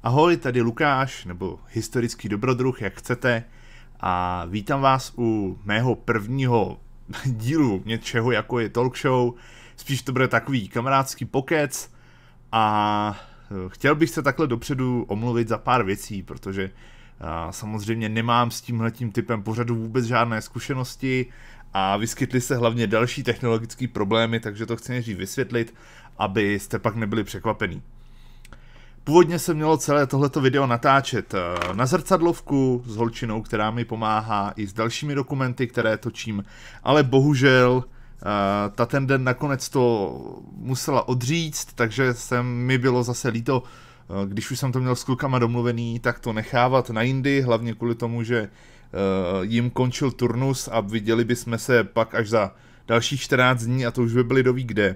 Ahoj, tady Lukáš, nebo historický dobrodruh, jak chcete, a vítám vás u mého prvního dílu něčeho, jako je talk show. Spíš to bude takový kamarádský pokec a chtěl bych se takhle dopředu omluvit za pár věcí, protože samozřejmě nemám s tímhletím typem pořadu vůbec žádné zkušenosti a vyskytly se hlavně další technologické problémy, takže to chci nejdřív vysvětlit, abyste pak nebyli překvapení. Původně se mělo celé tohleto video natáčet na zrcadlovku s holčinou, která mi pomáhá, i s dalšími dokumenty, které točím, ale bohužel ta ten den nakonec to musela odříct, takže mi bylo zase líto, když už jsem to měl s klukama domluvený, tak to nechávat na jindy, hlavně kvůli tomu, že jim končil turnus a viděli bychom se pak až za dalších 14 dní a to už by byli doví kde.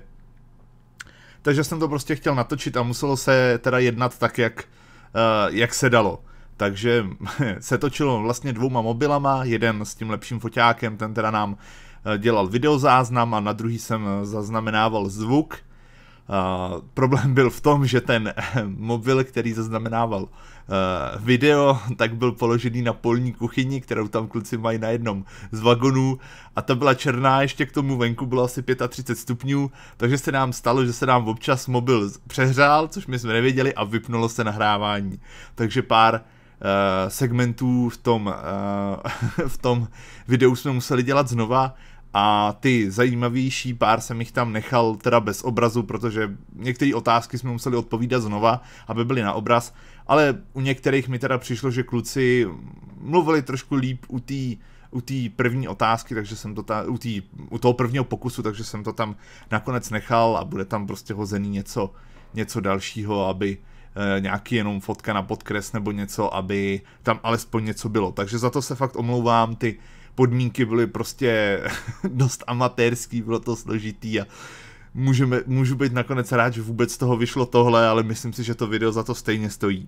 Takže jsem to prostě chtěl natočit a muselo se teda jednat tak, jak se dalo. Takže se točilo vlastně 2 mobilama, jeden s tím lepším foťákem, ten teda nám dělal videozáznam a na druhý jsem zaznamenával zvuk. Problém byl v tom, že ten mobil, který zaznamenával video, tak byl položený na polní kuchyni, kterou tam kluci mají na jednom z vagonů a ta byla černá, ještě k tomu venku bylo asi 35 stupňů, takže se nám stalo, že se nám občas mobil přehřál, což my jsme nevěděli a vypnulo se nahrávání. Takže pár segmentů v tom videu jsme museli dělat znova. A ty zajímavější pár jsem jich tam nechal teda bez obrazu, protože některé otázky jsme museli odpovídat znova, aby byly na obraz, ale u některých mi teda přišlo, že kluci mluvili trošku líp u té první otázky, takže jsem to u toho prvního pokusu, takže jsem to tam nakonec nechal a bude tam prostě hozený něco dalšího, aby nějaký jenom fotka na podkres nebo něco, aby tam alespoň něco bylo. Takže za to se fakt omlouvám, ty podmínky byly prostě dost amatérský, bylo to složitý a můžu být nakonec rád, že vůbec z toho vyšlo tohle, ale myslím si, že to video za to stejně stojí.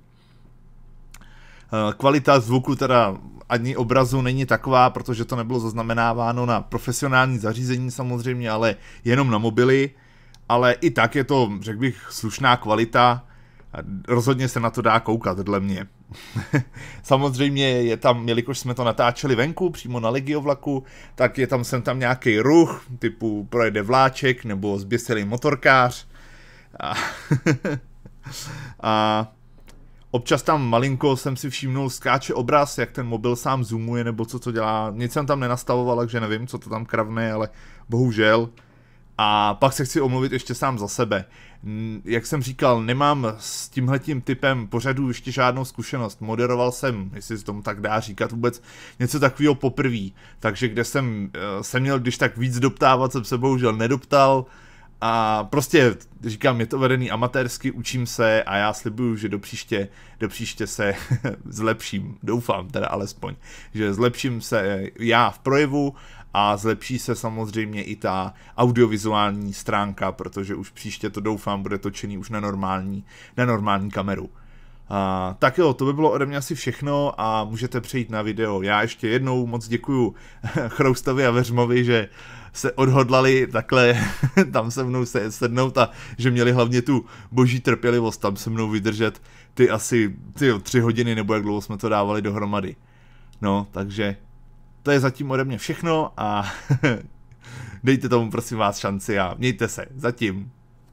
Kvalita zvuku teda ani obrazu není taková, protože to nebylo zaznamenáváno na profesionální zařízení samozřejmě, ale jenom na mobily, ale i tak je to, řekl bych, slušná kvalita. Rozhodně se na to dá koukat, dle mě. Samozřejmě je tam, jelikož jsme to natáčeli venku, přímo na legiovlaku, tak je tam sem tam nějaký ruch, typu projede vláček nebo zběsilý motorkář. A občas tam malinko jsem si všimnul, skáče obraz, jak ten mobil sám zoomuje, nebo co to dělá. Nic jsem tam nenastavoval, takže nevím, co to tam kravne, ale bohužel. A pak se chci omluvit ještě sám za sebe. Jak jsem říkal, nemám s tímhletím typem pořadu ještě žádnou zkušenost. Moderoval jsem, jestli se tomu tak dá říkat vůbec, něco takového poprvé. Takže kde jsem se měl když tak víc doptávat, jsem se bohužel nedoptal. A prostě říkám, je to vedený amatérsky, učím se a já slibuju, že do příště se zlepším. Doufám teda alespoň, že zlepším se já v projevu a zlepší se samozřejmě i ta audiovizuální stránka, protože už příště to doufám bude točený už na normální kameru. Tak jo, to by bylo ode mě asi všechno a můžete přejít na video. Já ještě jednou moc děkuju Chroustovi a Veřmovi, že se odhodlali takhle tam se mnou se sednout a že měli hlavně tu boží trpělivost tam se mnou vydržet ty asi 3 hodiny nebo jak dlouho jsme to dávali dohromady. No, takže to je zatím ode mě všechno a dejte tomu prosím vás šanci a mějte se. Zatím.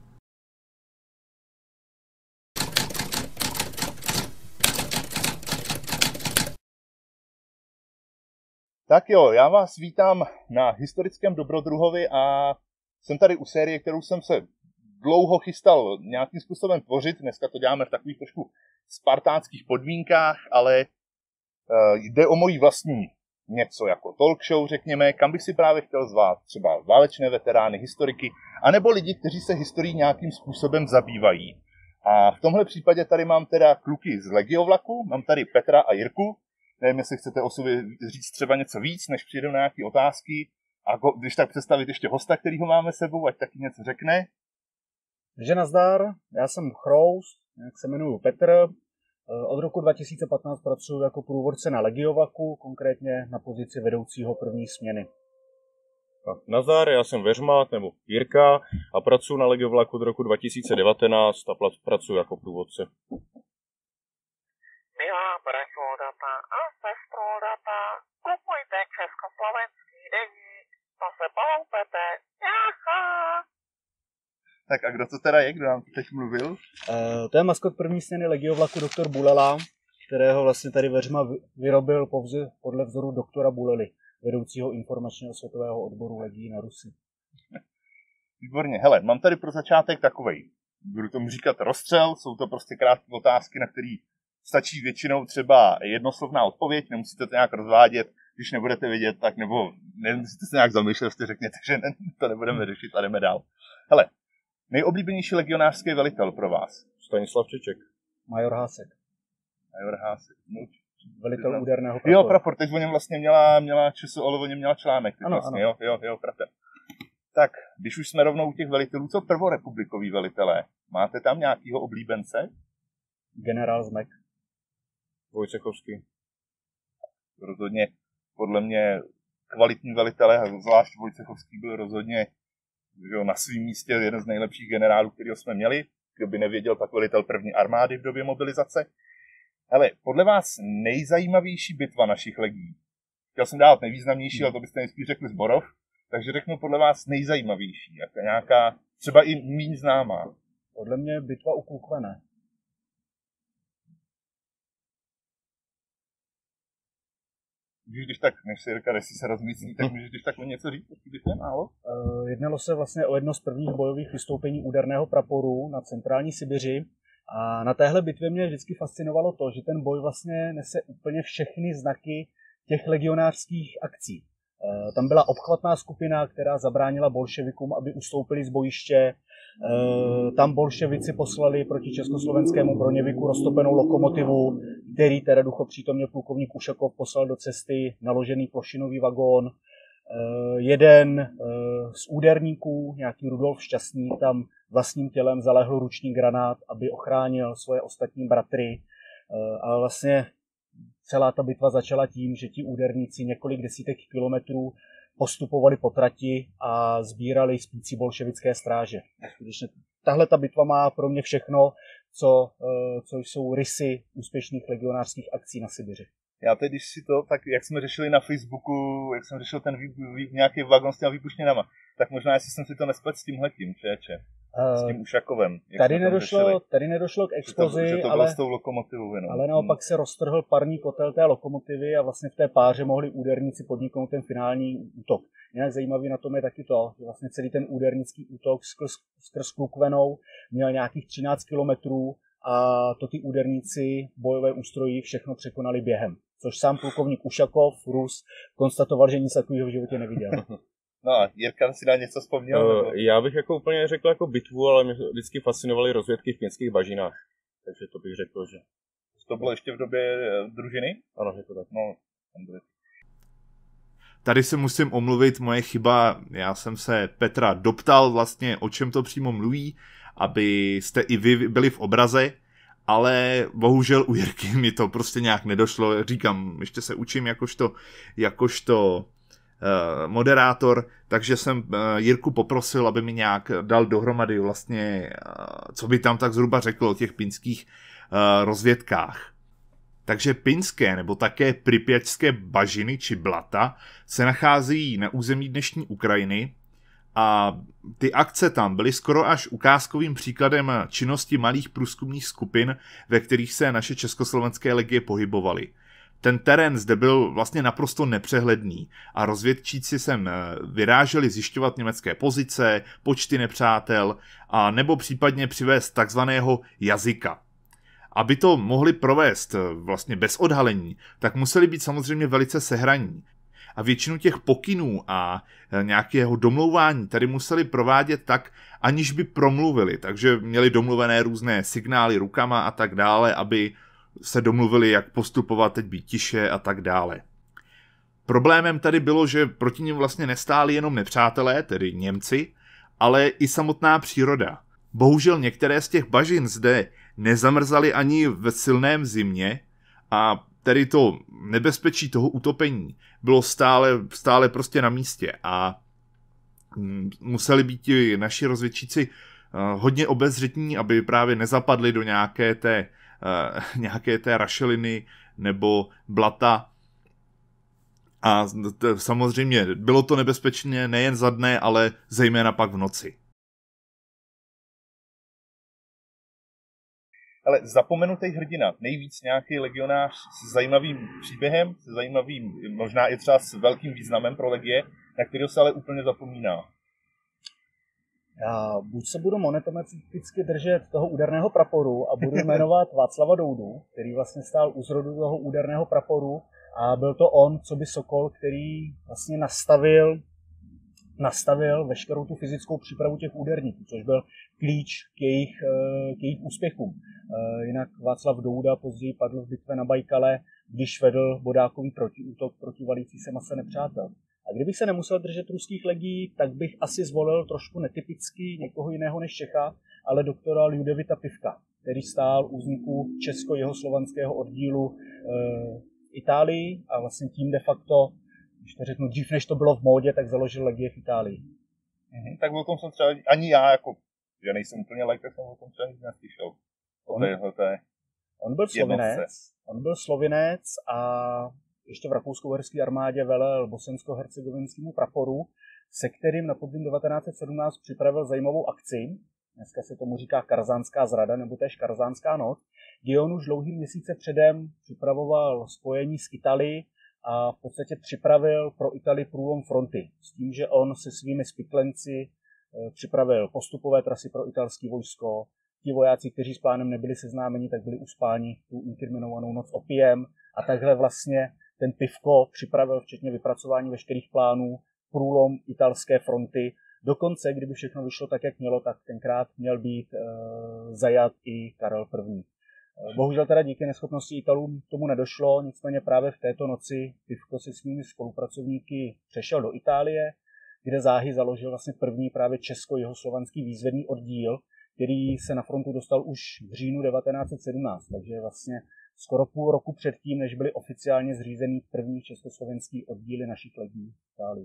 Tak jo, já vás vítám na historickém dobrodruhovi a jsem tady u série, kterou jsem se dlouho chystal nějakým způsobem tvořit. Dneska to děláme v takových trošku spartánských podmínkách, ale jde o moji vlastní něco jako talk show, řekněme, kam bych si právě chtěl zvát třeba válečné veterány, historiky, anebo lidi, kteří se historií nějakým způsobem zabývají. A v tomhle případě tady mám teda kluky z legiovlaku, mám tady Petra a Jirku. Nevím, jestli chcete o sobě říct třeba něco víc, než přijdou na nějaké otázky. A když tak představit ještě hosta, kterýho máme sebou, ať taky něco řekne. Takže nazdar, já jsem Chroust, jak se jmenuji Petr. Od roku 2015 pracuji jako průvodce na legiovlaku, konkrétně na pozici vedoucího první směny. Nazdar, já jsem Veřma, nebo Jirka a pracuji na legiovlaku od roku 2019 a pracuji jako průvodce. brežou data a sestrou data. Kupujte československý deník, to se pohoupete. Jaha! Tak a kdo to teda je, kdo nám teď mluvil? To je maskot první směny Legiovlaku doktor Bulela, kterého vlastně tady Veřma vyrobil podle vzoru doktora Bulely, vedoucího informačního světového odboru legií na Rusi. Výborně. Hele, mám tady pro začátek takovej, budu tomu říkat rozstřel, jsou to prostě krátké otázky, na které stačí většinou třeba jednoslovná odpověď, nemusíte to nějak rozvádět, když nebudete vědět, tak nebo nemusíte se nějak zamýšlet, že řekněte, že ne, to nebudeme řešit a jdeme dál. Hele, nejoblíbenější legionářský velitel pro vás? Stanislav Čeček. Major Hásek. Major Hásek. No, velitel úderného praporu. Jo, prapor, teď o něm vlastně měla ČSOL, o něm měla článek. Ano, vlastně, ano. Jo, prapor. Tak, když už jsme rovnou u těch velitelů, co prvorepublikoví velitelé? Máte tam nějakýho oblíbence? Generál Zmek. Vojcechovský. Rozhodně, podle mě, kvalitní velitelé, zvlášť Vojcechovský byl rozhodně na svém místě jeden z nejlepších generálů, kterého jsme měli. Kdo by nevěděl, tak velitel první armády v době mobilizace. Ale podle vás nejzajímavější bitva našich legií? Chtěl jsem dát nejvýznamnější, ale to byste nejspíš řekli Zborov. Takže řeknu podle vás nejzajímavější, jako nějaká třeba i méně známá. Podle mě bitva u Klukvene. Když tak, než si Jirka, jestli se rozmyslí, tak můžeš když tak o něco říct, bitvě málo? Jednalo se vlastně o jedno z prvních bojových vystoupení úderného praporu na centrální Sibiři. A na téhle bitvě mě vždycky fascinovalo to, že ten boj vlastně nese úplně všechny znaky těch legionářských akcí. Tam byla obchvatná skupina, která zabránila bolševikům, aby ustoupili z bojiště. Tam bolševici poslali proti československému Broněviku roztopenou lokomotivu, který teda duchopřítomně plukovník Ušakov poslal do cesty naložený plošinový vagón. Jeden z úderníků, nějaký Rudolf Šťastný, tam vlastním tělem zalehl ruční granát, aby ochránil svoje ostatní bratry. Ale vlastně celá ta bitva začala tím, že ti úderníci několik desítek kilometrů postupovali po trati a sbírali spící bolševické stráže. Skutečně tahle ta bitva má pro mě všechno, co jsou rysy úspěšných legionářských akcí na Sibiři. Já teď, když si to, tak jak jsme řešili na Facebooku, jak jsem řešil ten nějaký vagon s těma výbušninama, tak možná, jestli jsem si to nesplet s tímhletím, s tím Ušakovem. Tady nedošlo k explozi, že to bylo s tou lokomotivou jenom. Ale naopak se roztrhl parní kotel té lokomotivy a vlastně v té páře mohli úderníci podniknout ten finální útok. Nějak zajímavý na tom je taky to, že vlastně celý ten údernický útok skrz Klukvenou měl nějakých 13 kilometrů a to ty úderníci bojové ústrojí všechno překonali během. Což sám plukovník Ušakov, Rus, konstatoval, že nic takového v životě neviděl. No a Jirka si na něco vzpomněl? Já bych jako úplně řekl jako bitvu, ale mě vždycky fascinovaly rozvědky v Kněžských bažinách. Takže to bych řekl, že... To bylo ještě v době družiny? Ano, je to tak. No, tady se musím omluvit, moje chyba, já jsem se Petra doptal vlastně, o čem to přímo mluví, abyste i vy byli v obraze, ale bohužel u Jirky mi to prostě nějak nedošlo, říkám, ještě se učím jakožto moderátor, takže jsem Jirku poprosil, aby mi nějak dal dohromady vlastně, co by tam tak zhruba řekl o těch pinských rozvědkách. Takže pinské nebo také pripěťské bažiny či blata se nacházejí na území dnešní Ukrajiny a ty akce tam byly skoro až ukázkovým příkladem činnosti malých průzkumných skupin, ve kterých se naše československé legie pohybovaly. Ten terén zde byl vlastně naprosto nepřehledný a rozvědčíci sem vyráželi zjišťovat německé pozice, počty nepřátel a nebo případně přivést takzvaného jazyka. Aby to mohli provést vlastně bez odhalení, tak museli být samozřejmě velice sehraní. A většinu těch pokynů a nějakého domlouvání tady museli provádět tak, aniž by promluvili. Takže měli domluvené různé signály rukama a tak dále, aby se domluvili, jak postupovat, teď být tiše a tak dále. Problémem tady bylo, že proti nim vlastně nestáli jenom nepřátelé, tedy Němci, ale i samotná příroda. Bohužel některé z těch bažin zde nezamrzaly ani ve silném zimě a tedy to nebezpečí toho utopení bylo stále prostě na místě a museli být ti naši rozvědčíci hodně obezřetní, aby právě nezapadli do nějaké té nějaké té rašeliny nebo blata. A samozřejmě bylo to nebezpečné nejen za dne, ale zejména pak v noci. Ale zapomenutý hrdina, nejvíc nějaký legionář s zajímavým příběhem, s zajímavým, možná i třeba s velkým významem pro legie, na kterého se ale úplně zapomíná. Já buď se budu monotonicky držet toho úderného praporu a budu jmenovat Václava Doudu, který vlastně stál u zrodu toho úderného praporu a byl to on, co by Sokol, který vlastně nastavil veškerou tu fyzickou přípravu těch úderníků, což byl klíč k jejich úspěchům. Jinak Václav Douda později padl v bitvě na Bajkale, když vedl bodákový protiútok proti valící se mase nepřátel. A kdybych se nemusel držet ruských legií, tak bych asi zvolil trošku netypicky někoho jiného než Čecha, ale doktora Ľudovita Pivka, který stál u vzniku česko-jihoslovanského oddílu v Itálii a vlastně tím de facto, když to řeknu dřív, než to bylo v módě, tak založil legie v Itálii. Tak o tom jsem třeba, ani já, jako, že nejsem úplně lékař, jsem o tom třeba nic neslyšel. On byl Slovinec a ještě v rakousko-uherské armádě velel bosensko-hercegovinskému praporu, se kterým na podzim 1917 připravil zajímavou akci. Dneska se tomu říká Karzánská zrada nebo též Karzánská noc, kdy on už dlouhý měsíce předem připravoval spojení s Itálií a v podstatě připravil pro Itálii průlom fronty. S tím, že on se svými spiklenci připravil postupové trasy pro italské vojsko. Ti vojáci, kteří s plánem nebyli seznámeni, tak byli uspáni tu inkriminovanou noc opiem. A takhle vlastně ten Pivko připravil, včetně vypracování veškerých plánů, průlom italské fronty. Dokonce, kdyby všechno vyšlo tak, jak mělo, tak tenkrát měl být zajat i Karel I. Bohužel teda díky neschopnosti Italů tomu nedošlo, nicméně právě v této noci Pivko se svými spolupracovníky přešel do Itálie, kde záhy založil vlastně první právě česko-jihoslovanský výzvedný oddíl, který se na frontu dostal už v říjnu 1917, takže vlastně skoro půl roku předtím, než byly oficiálně zřízený první československý oddíly našich legií v Itálii.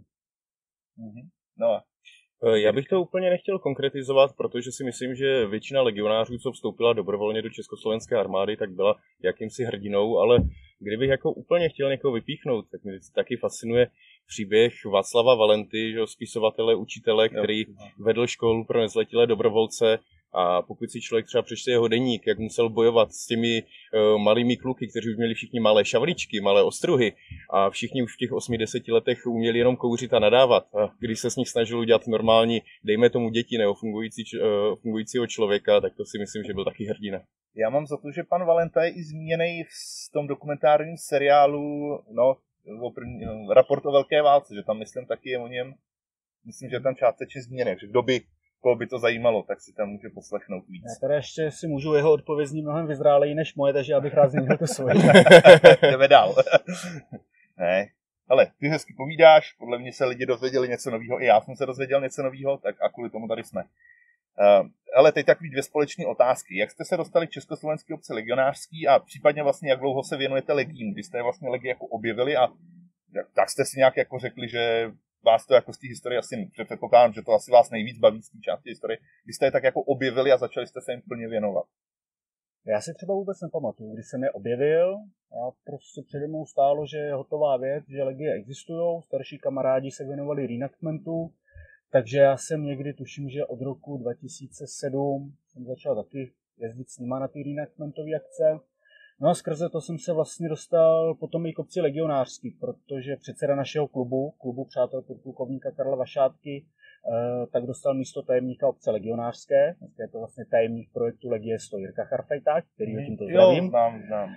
No. Já bych to úplně nechtěl konkretizovat, protože si myslím, že většina legionářů, co vstoupila dobrovolně do československé armády, tak byla jakýmsi hrdinou, ale kdybych jako úplně chtěl někoho vypíchnout, tak mě taky fascinuje příběh Václava Valenty, že spisovatele, učitele, který vedl školu pro nezletilé dobrovolce. A pokud si člověk třeba přečte jeho deník, jak musel bojovat s těmi malými kluky, kteří už měli všichni malé šavličky, malé ostruhy a všichni už v těch 8-10 letech uměli jenom kouřit a nadávat. A když se s nich snažil udělat normální, dejme tomu děti nebo fungujícího člověka, tak to si myslím, že byl taky hrdina. Já mám za to, že pan Valenta je i zmíněný v tom dokumentárním seriálu Raport o velké válce, že tam myslím taky je o něm, myslím, že tam částečně zmíněný, že koho by to zajímalo, tak si tam může poslechnout víc. Já teda ještě si můžu jeho odpověď zní mnohem vyzráleji než moje, takže já bych rád zmínil to svoje. Jdeme dál. Ne, ale ty hezky povídáš, podle mě se lidi dozvěděli něco nového, i já jsem se dozvěděl něco nového, tak a kvůli tomu tady jsme. Ale teď takový dvě společné otázky. Jak jste se dostali k československé obci legionářský a případně vlastně jak dlouho se věnujete legiím, kdy jste vlastně legie jako objevili a tak jste si nějak jako řekli, že vás to jako z té historie asi předpokládám, že to asi vás nejvíc baví z té části historie, kdy jste je tak jako objevili a začali jste se jim plně věnovat. Já si třeba vůbec nepamatuju, když jsem je objevil, já prostě přede mnou stálo, že je hotová věc, že legie existují, starší kamarádi se věnovali reenactmentu, takže já jsem někdy, tuším, že od roku 2007 jsem začal taky jezdit s nima na ty reenactmentové akce. No a skrze to jsem se vlastně dostal potom i k obci legionářský, protože předseda našeho klubu přátel podplukovníka Karla Vašátky, tak dostal místo tajemníka obce legionářské. Dneska je to vlastně tajemník projektu Legie 100 Jirka Charfejták, který ho tímto zdravím. Znám.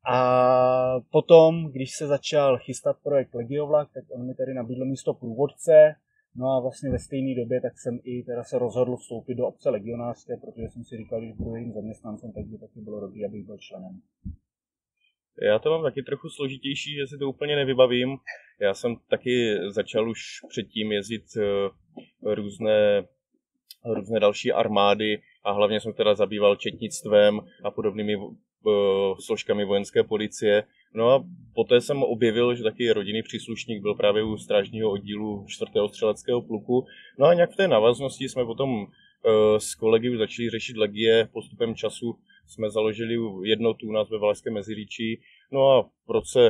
A potom, když se začal chystat projekt Legiovlak, tak on mi tady nabídl místo průvodce. No a vlastně ve stejné době tak jsem i teda se rozhodl vstoupit do obce legionářské, protože jsem si říkal, že když budu jejím zaměstnancem, tak by taky bylo dobrý, abych byl členem. Já to mám taky trochu složitější, že si to úplně nevybavím. Já jsem taky začal už předtím jezdit různé další armády a hlavně jsem teda zabýval četnictvem a podobnými složkami vojenské policie. No a poté jsem objevil, že taky rodinný příslušník byl právě u strážního oddílu 4. střeleckého pluku. No a nějak v té návaznosti jsme potom s kolegy začali řešit legie. Postupem času jsme založili jednotu u nás ve Valašském Meziříčí. No a v roce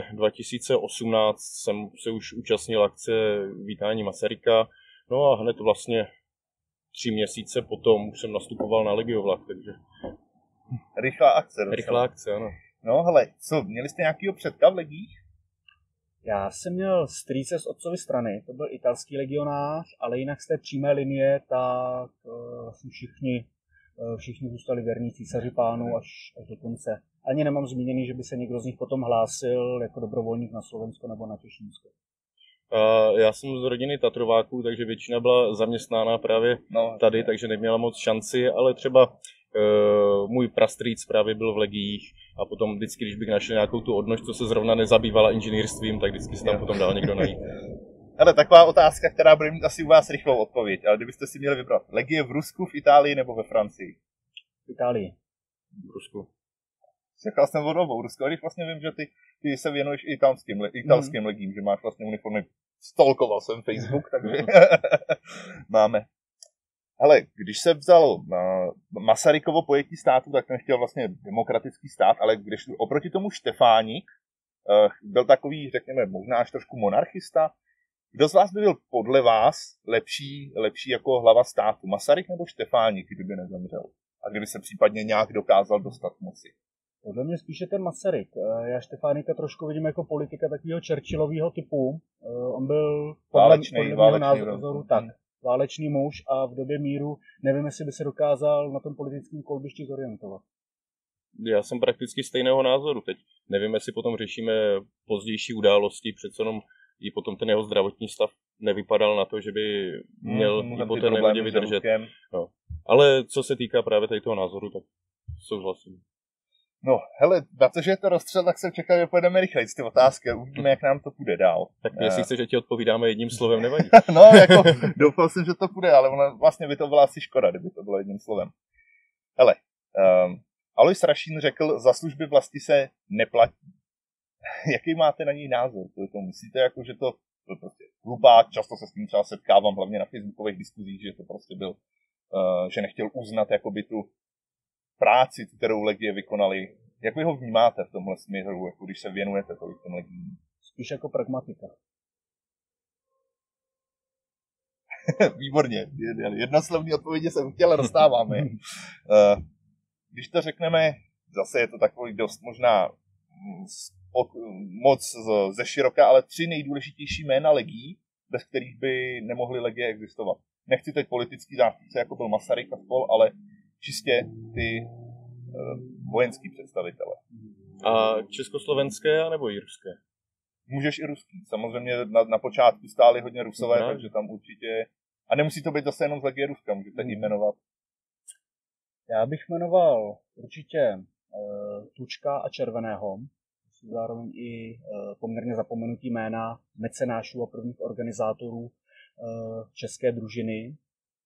2018 jsem se už účastnil akce vítání Masaryka. No a hned vlastně 3 měsíce potom už jsem nastupoval na Legiovlak, takže... Rychlá akce. Docela. Rychlá akce, ano. No hele, co, měli jste nějakýho předka v legích? Já jsem měl strýce z otcovy strany, to byl italský legionář, ale jinak z té přímé linie, tak vlastně všichni zůstali věrní císaři pánu až do konce. Ani nemám zmíněný, že by se někdo z nich potom hlásil jako dobrovolník na Slovensko nebo na Těšínsko. Já jsem z rodiny Tatrováků, takže většina byla zaměstnána právě tady, takže neměla moc šanci, ale třeba můj prastrýc právě byl v legiích a potom vždycky, když bych našel nějakou tu odnož, co se zrovna nezabývala inženýrstvím, tak vždycky se tam potom dal někdo najít. Ale taková otázka, která bude mít asi u vás rychlou odpověď, ale kdybyste si měli vybrat, legie v Rusku, v Itálii nebo ve Francii? V Itálii. V Rusku. Čekal jsem od obou Rusko, když vlastně vím, že ty se věnuješ i italským legím, že máš vlastně uniformy. Stalkoval jsem Facebook, takže máme. Ale když se vzalo Masarykovo pojetí státu, tak ten chtěl vlastně demokratický stát, ale když oproti tomu Štefánik byl takový, řekněme, možná až trošku monarchista. Kdo z vás by byl podle vás lepší jako hlava státu? Masaryk nebo Štefánik, kdyby nezemřel? A kdyby se případně nějak dokázal dostat k moci? Podle mě spíše ten Masaryk. Já Štefánika trošku vidím jako politika takového Churchillového typu. On byl válečný názoru tak. Válečný muž a v době míru nevím, jestli by se dokázal na tom politickém kolbišti zorientovat. Já jsem prakticky stejného názoru teď. Nevím, jestli potom řešíme pozdější události, přece jenom i potom ten jeho zdravotní stav nevypadal na to, že by měl i po té nehodě vydržet. No. Ale co se týká právě tady toho názoru, tak souhlasím. No, hele, na to, že je to rozstřel, tak jsem čekal, že pojedeme rychleji z ty otázky a uvidíme, jak nám to půjde dál. Tak jestli chceš, že ti odpovídáme jedním slovem, nevadí. No, jako doufal jsem, že to půjde, ale vlastně by to byla asi škoda, kdyby to bylo jedním slovem. Hele, Alois Rašín řekl, za služby vlasti se neplatí. Jaký máte na něj názor? To myslíte, jako, že to prostě hlupák, často se s tím třeba setkávám, hlavně na facebookových diskuzích, že to prostě byl, že nechtěl uznat jakoby tu práci, kterou legie vykonali. Jak vy ho vnímáte v tomhle směru, jako když se věnujete tolik těm legiím? Spíš jako pragmatika. Výborně. Jednoslovní odpovědi jsem chtěl, dostáváme. Když to řekneme, zase je to takový dost možná moc ze široka, ale 3 nejdůležitější jména legií, bez kterých by nemohly legie existovat. Nechci teď politický zástupce, jako byl Masaryk a spol, ale čistě ty vojenský představitele. A československé nebo i ruské? Můžeš i ruský. Samozřejmě na počátku stáli hodně Rusové, takže tam určitě... A nemusí to být zase jenom z legie Ruska, můžete jmenovat. Já bych jmenoval určitě Tučka a Červeného. Zároveň i poměrně zapomenutí jména mecenášů a prvních organizátorů české družiny.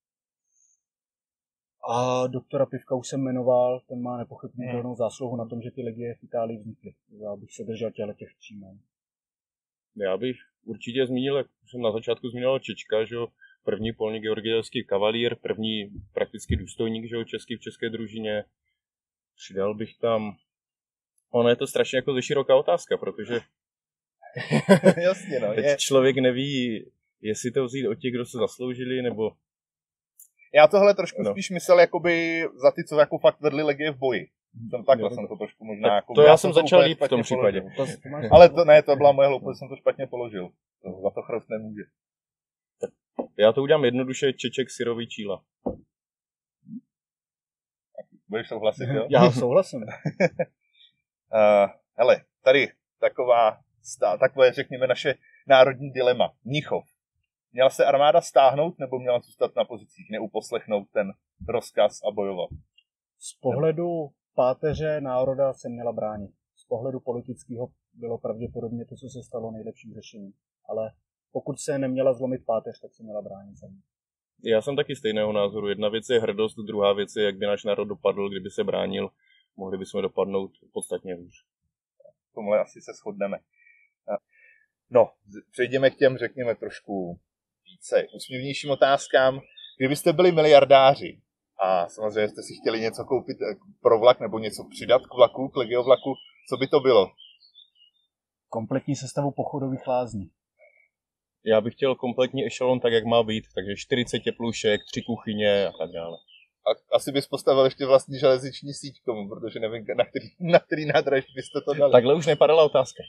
A doktora Pivka už jsem jmenoval, ten má nepochybitelnou zásluhu na tom, že ty legie v Itálii vznikly. Já bych se držel těch 3 jmen. Já bych určitě zmínil, jak jsem na začátku zmínil Čečka, že první polní georgijevský kavalír, první prakticky důstojník, že český v české družině. Přidal bych tam... Ono je to strašně jako ze široká otázka, protože jasně, no, teď člověk neví, jestli to vzít od těch, kdo se zasloužili, nebo... Já tohle trošku spíš myslel jakoby za ty, co jako fakt vedli legie v boji. Takhle jsem to trošku možná... Jako, to já jsem začal líp v tom případě. Ale to byla moje hloupost, jsem to špatně položil. Za to chrost nemůže. Já to udělám jednoduše, Čeček, Syrový, Číla. Budeš souhlasit, jo? Já souhlasím. Hele, tady takové, řekněme, naše národní dilema. Mnichov. Měla se armáda stáhnout, nebo měla zůstat na pozicích, neuposlechnout ten rozkaz a bojovat? Z pohledu páteře národa se měla bránit. Z pohledu politického bylo pravděpodobně to, co se stalo, nejlepším řešením. Ale pokud se neměla zlomit páteř, tak se měla bránit. Já jsem taky stejného názoru. Jedna věc je hrdost, druhá věc je, jak by náš národ dopadl, kdyby se bránil. Mohli bychom dopadnout podstatně hůř. V tomhle asi se shodneme. No, přejdeme k těm, řekněme, trošku více úsměvnějším otázkám. Kdybyste byli miliardáři A samozřejmě jste si chtěli něco koupit pro vlak nebo něco přidat k vlaku, k legiovlaku. Co by to bylo? Kompletní sestavu pochodových lázní. Já bych chtěl kompletní ešalon tak, jak má být, takže 40 teplušek, 3 kuchyně a tak dále. A asi bys postavil ještě vlastní železniční síť k tomu, protože nevím, na který nádraží byste to dali. Takhle už nepadala otázka.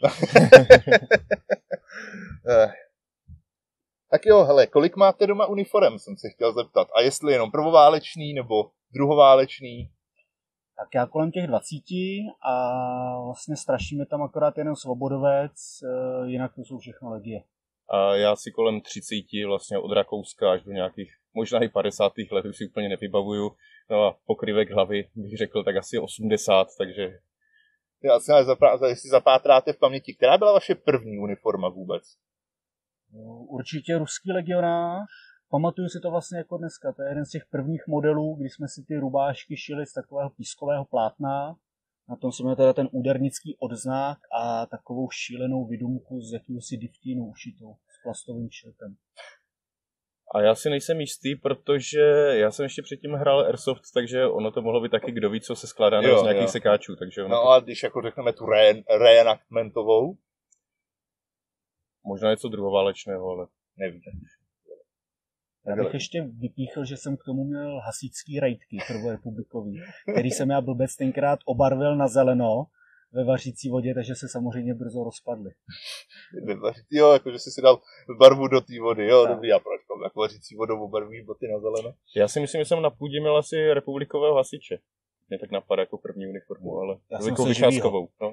Tak jo, hele, kolik máte doma uniform, jsem se chtěl zeptat. A jestli jenom prvoválečný nebo druhoválečný? Tak já kolem těch 20 a vlastně strašíme tam akorát jeden svobodovec, jinak to jsou všechno legie. A já si kolem 30, vlastně od Rakouska až do nějakých, možná i 50. let, už si úplně nevybavuju. No a pokryvek hlavy bych řekl tak asi 80, takže... Já si jestli zapátráte v paměti, která byla vaše první uniforma vůbec? Určitě ruský legionář. Pamatuju si to vlastně jako dneska. To je jeden z těch prvních modelů, kdy jsme si ty rubášky šili z takového pískového plátna. Na tom jsme měli teda ten údernický odznak a takovou šílenou vidumku z jakýhosi diftínu ušitou s plastovým šiltem. A já si nejsem jistý, protože já jsem ještě předtím hrál Airsoft, takže ono to mohlo být taky kdo ví, co se skládá z nějakých sekáčů. Takže no a když jako řekneme tu reenactmentovou? Možná něco druhoválečného, ale nevím. Já bych ještě vypíchl, že jsem k tomu měl hasičský rejtky prvorepublikový, který jsem já blbec tenkrát obarvil na zeleno ve vařící vodě, takže se samozřejmě brzo rozpadly. Jo, jakože jsi si dal barvu do té vody, jo, tak. Dobrý, a proč jako vařící vodou obarvují boty na zeleno? Já si myslím, že jsem na půdě měl asi republikového hasiče. Mě tak napadá jako první uniformu, ale jako vycházkovou. No.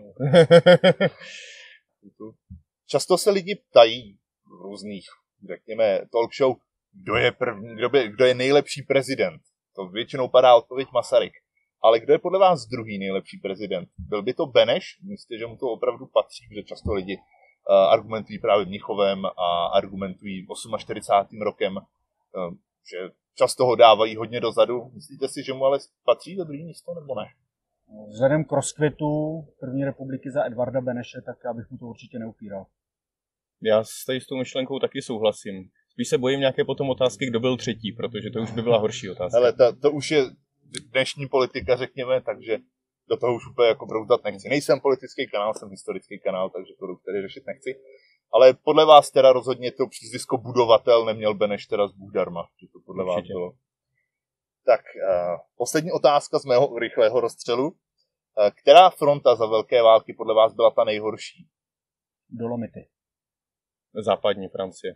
Často se lidi ptají v různých, řekněme, talk show, kdo je nejlepší prezident. To většinou padá odpověď Masaryk. Ale kdo je podle vás druhý nejlepší prezident? Byl by to Beneš? Myslíte, že mu to opravdu patří, protože často lidi argumentují právě Mnichovem a argumentují 48. rokem, že často ho dávají hodně dozadu. Myslíte si, že mu ale patří to druhý místo, nebo ne? Vzhledem k rozkvětu první republiky za Edvarda Beneše, tak já bych mu to určitě neupíral. Já s tou myšlenkou taky souhlasím. Spíš se bojím nějaké potom otázky, kdo byl třetí, protože to už by byla horší otázka. Ale to už je dnešní politika, řekněme, takže do toho už úplně jako broutat nechci. Nejsem politický kanál, jsem historický kanál, takže to tady řešit nechci. Ale podle vás teda rozhodně to přízvisko budovatel neměl Beneš teda z Bůh darma, že to podle vás bylo. Tak, poslední otázka z mého rychlého rozstřelu. Která fronta za velké války podle vás byla ta nejhorší? Dolomity. Západní Francie.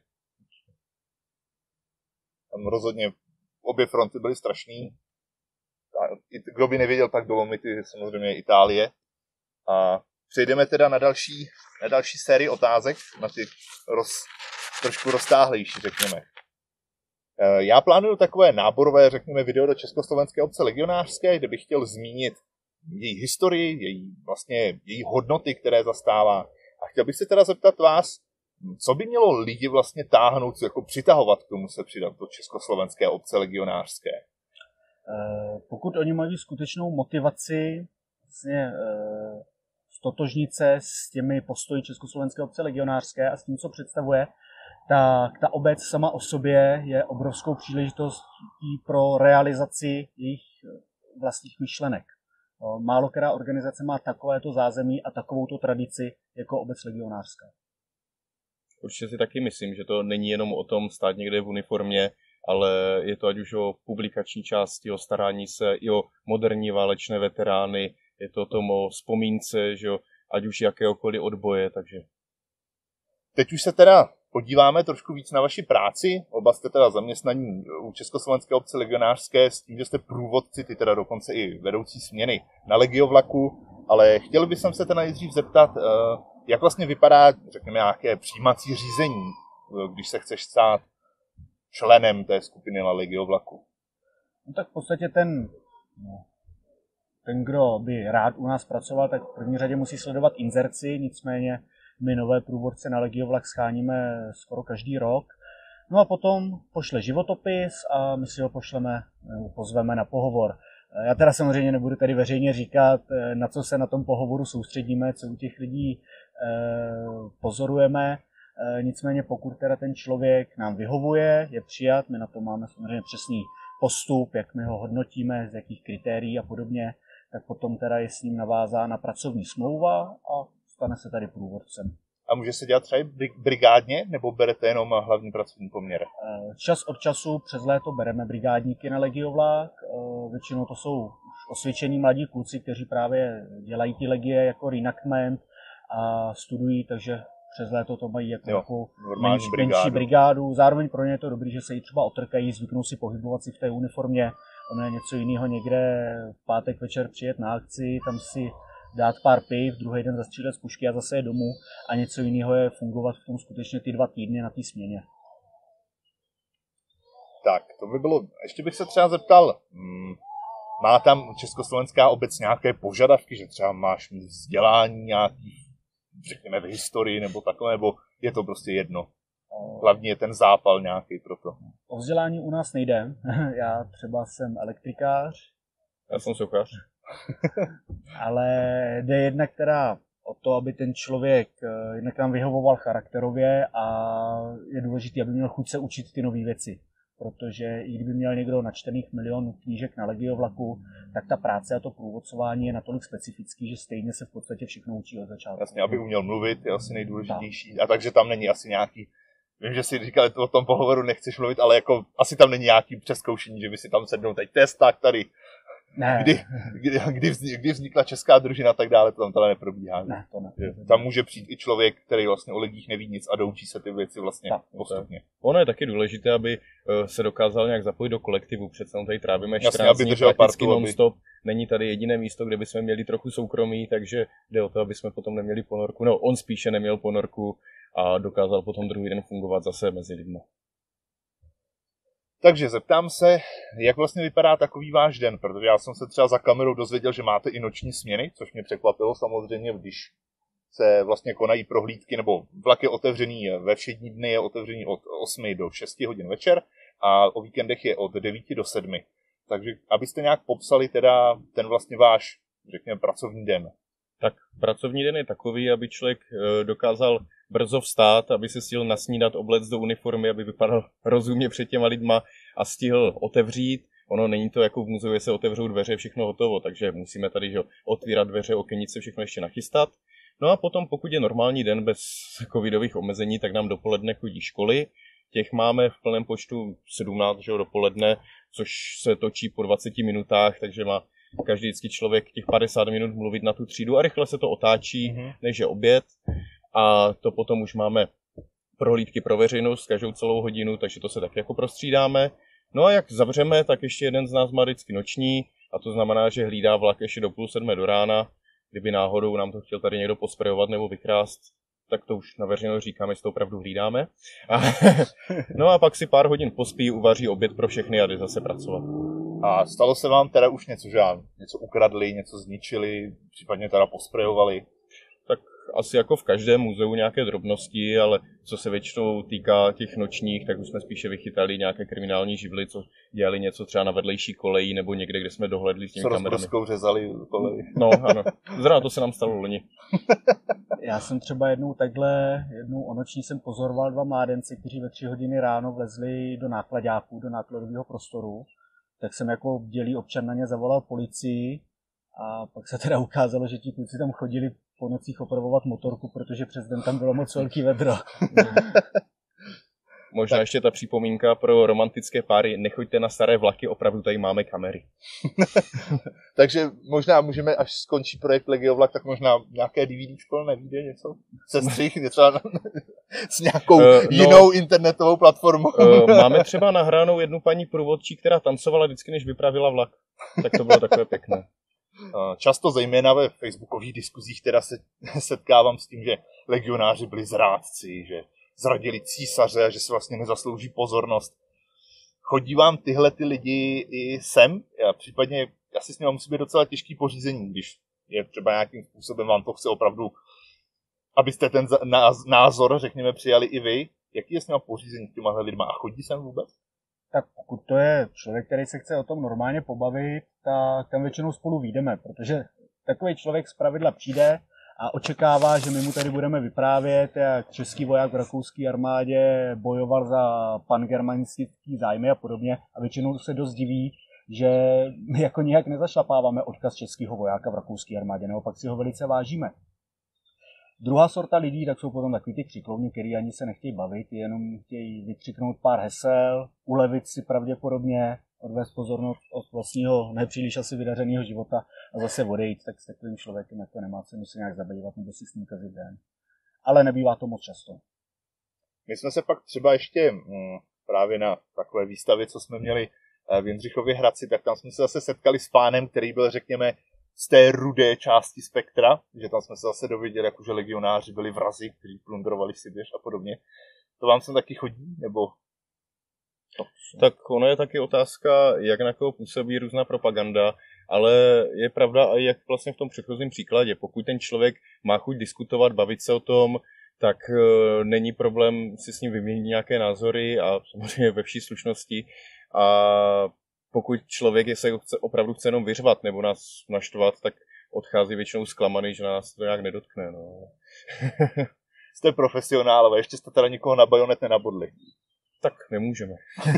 Tam rozhodně obě fronty byly strašný. Kdo by nevěděl, tak Dolomity samozřejmě Itálie. A přejdeme teda na další sérii otázek, na ty trošku roztáhlejší, řekněme. Já plánuju takové náborové, řekněme, video do Československé obce legionářské, kde bych chtěl zmínit její historii, její hodnoty, které zastává. A chtěl bych se teda zeptat vás, co by mělo lidi vlastně táhnout, jako přitahovat k tomu se přidat do Československé obce legionářské? Pokud oni mají skutečnou motivaci vlastně, stotožnit se s těmi postoji Československé obce legionářské a s tím, co představuje, tak ta obec sama o sobě je obrovskou příležitostí pro realizaci jejich vlastních myšlenek. Málo která organizace má takovéto zázemí a takovouto tradici jako obec legionářská. Určitě si taky myslím, že to není jenom o tom stát někde v uniformě, ale je to ať už o publikační části, o starání se i o moderní válečné veterány, je to o tom o vzpomínce, že jo, ať už jakéhokoliv odboje, takže... Teď už se teda podíváme trošku víc na vaši práci. Oba jste teda zaměstnaní u Československé obce legionářské s tím, že jste průvodci, ty teda dokonce i vedoucí směny na legiovlaku, ale chtěl bych se teda nejdřív zeptat, jak vlastně vypadá, řekněme, nějaké přijímací řízení, když se chceš stát členem té skupiny na legiovlaku? No tak v podstatě ten, kdo by rád u nás pracoval, tak v první řadě musí sledovat inzerci, nicméně my nové průvodce na legiovlak scháníme skoro každý rok. No a potom pošle životopis a my si ho pozveme na pohovor. Já teda samozřejmě nebudu tady veřejně říkat, na co se na tom pohovoru soustředíme, co u těch lidí pozorujeme. Nicméně pokud teda ten člověk nám vyhovuje, je přijat, my na to máme samozřejmě postup, jak my ho hodnotíme, z jakých kritérií a podobně, tak potom teda je s ním navázána pracovní smlouva a stane se tady průvodcem. A může se dělat třeba brigádně, nebo berete jenom hlavní pracovní poměr? Čas od času přes léto bereme brigádníky na legiovlák. Většinou to jsou osvědčení mladí kluci, kteří právě dělají ty legie jako reenactment a studují, takže přes léto to mají jako menší brigádu. Zároveň pro ně je to dobrý, že se jí třeba otrkají, zvyknou si pohybovat si v té uniformě. Ono je něco jiného někde v pátek večer přijet na akci, tam si dát pár piv, druhý den zastřílet z pušky a zase je domů. A něco jiného je fungovat v tom skutečně ty 2 týdny na té směně. Tak, to by bylo... Ještě bych se třeba zeptal, má tam Československá obec nějaké požadavky, že třeba máš mít vzdělání nějaký, řekněme v historii nebo takhle, nebo je to prostě jedno? Hlavně je ten zápal nějaký pro to. O vzdělání u nás nejde. Já třeba jsem elektrikář. Já jsem sochař. Ale jde jednak teda o to, aby ten člověk jednak nám vyhovoval charakterově a je důležité, aby měl chuť se učit ty nové věci. Protože i kdyby měl někdo načtených milionů knížek na legiovlaku, tak ta práce a to průvodcování je natolik specifický, že stejně se v podstatě všechno učí od začátku. Jasně, aby uměl mluvit, je asi nejdůležitější. A takže tam není asi nějaký... Vím, že si říkali o tom pohovoru, nechceš mluvit, ale jako asi tam není nějaký přezkoušení, že by si tam sednou teď test, tak tady. Ne. Kdy vznikla česká družina a tak dále, to tam teda neprobíhá. Ne, to ne. Tam může přijít i člověk, který vlastně o legích neví nic a doučí se ty věci vlastně postupně. Ono je taky důležité, aby se dokázal nějak zapojit do kolektivu. Přece tady trávíme 14 aby dní držel prakticky partu, non-stop. Není tady jediné místo, kde bychom měli trochu soukromí, takže jde o to, aby jsme potom neměli ponorku. No, on spíše neměl ponorku a dokázal potom druhý den fungovat zase mezi lidmi. Takže zeptám se, jak vlastně vypadá takový váš den, protože já jsem se třeba za kamerou dozvěděl, že máte i noční směny, což mě překvapilo samozřejmě, když se vlastně konají prohlídky, nebo vlak je otevřený ve všední dny, je otevřený od 8 do 6 hodin večer a o víkendech je od 9 do 7. Takže abyste nějak popsali teda ten vlastně váš, řekněme, pracovní den. Tak pracovní den je takový, aby člověk dokázal brzo vstát, aby se stihl nasnídat, oblec do uniformy, aby vypadal rozumně před těma lidma a stihl otevřít. Ono není to jako v muzeu, se otevřou dveře, všechno hotovo, takže musíme tady otvírat dveře, okenice, všechno ještě nachystat. No a potom, pokud je normální den bez covidových omezení, tak nám dopoledne chodí školy. Těch máme v plném počtu 17 dopoledne, což se točí po 20 minutách, takže má každý vždycky člověk těch 50 minut mluvit na tu třídu a rychle se to otáčí, než je oběd. A to potom už máme prohlídky pro veřejnost každou celou hodinu, takže to se tak jako prostřídáme. No a jak zavřeme, tak ještě jeden z nás má vždycky noční a to znamená, že hlídá vlak ještě do 6:30 do rána. Kdyby náhodou nám to chtěl tady někdo posprejovat nebo vykrást, tak to už na veřejnost říkáme, že to opravdu hlídáme. No a pak si pár hodin pospí, uvaří oběd pro všechny a jde zase pracovat. A stalo se vám teda už něco, že něco ukradli, něco zničili, případně teda posprejovali? Tak asi jako v každém muzeu nějaké drobnosti, ale co se většinou týká těch nočních, tak už jsme spíše vychytali nějaké kriminální živly, co dělali něco třeba na vedlejší koleji nebo někde, kde jsme dohledli s těmi kamerami. Co řezali koleji. No ano, zrovna to se nám stalo loni. Já jsem třeba jednou o noční jsem pozoroval 2 mládence, kteří ve 3 hodiny ráno vlezli do nákladáků, do nákladového prostoru. Tak jsem jako bdělý občan na ně zavolal policii a pak se teda ukázalo, že ti kluci tam chodili po nocích opravovat motorku, protože přes den tam bylo moc velký vedro. Možná ještě ta připomínka pro romantické páry, nechoďte na staré vlaky, opravdu tady máme kamery. Takže možná můžeme, až skončí projekt Legiovlak, tak možná nějaké DVD nevíde něco? Sestřih, něco s nějakou jinou internetovou platformou. Máme třeba nahranou jednu paní průvodčí, která tancovala vždycky, než vypravila vlak. Tak to bylo takové pěkné. Často zejména ve facebookových diskuzích teda se setkávám s tím, že legionáři byli zrádci, že zradili císaře a že se vlastně nezaslouží pozornost. Chodí vám tyhle ty lidi i sem? Případně asi s nimi musí být docela těžký pořízení, když je třeba nějakým způsobem vám to chce opravdu, abyste ten názor, řekněme, přijali i vy. Jaký je s nimi pořízení s těma lidma a chodí sem vůbec? Tak pokud to je člověk, který se chce o tom normálně pobavit, tak tam většinou spolu vyjdeme, protože takový člověk zpravidla přijde a očekává, že my mu tady budeme vyprávět, jak český voják v rakouské armádě bojoval za pangermanistický zájmy a podobně a většinou se dost diví, že my jako nijak nezašlapáváme odkaz českého vojáka v rakouské armádě, naopak si ho velice vážíme. Druhá sorta lidí, tak jsou potom takový ty křiklovni, který ani se nechtějí bavit, jenom chtějí vykřiknout pár hesel, ulevit si pravděpodobně, odvést pozornost od vlastního nepříliš asi vydařeného života a zase odejít, tak s takovým člověkem jako nemá cenu se nějak zabývat nebo si s ním kazit den. Ale nebývá to moc často. My jsme se pak třeba ještě právě na takové výstavě, co jsme měli v Jindřichově Hradci, tak tam jsme se zase setkali s pánem, který byl, řekněme, z té rudé části spektra, že tam jsme se zase dověděli, jako že legionáři byli vrazi, kteří plundrovali Sibiř a podobně. To vám sem taky chodí, nebo? Tak ono je taky otázka, jak na koho působí různá propaganda, ale je pravda i jak vlastně v tom předchozím příkladě. Pokud ten člověk má chuť diskutovat, bavit se o tom, tak není problém si s ním vyměnit nějaké názory a samozřejmě ve vší slušnosti. A pokud člověk se opravdu chce jenom vyřvat nebo nás naštvat, tak odchází většinou zklamaný, že nás to nějak nedotkne. No. Jste profesionálové, ještě jste teda nikoho na bajonet nenabodli. Tak nemůžeme.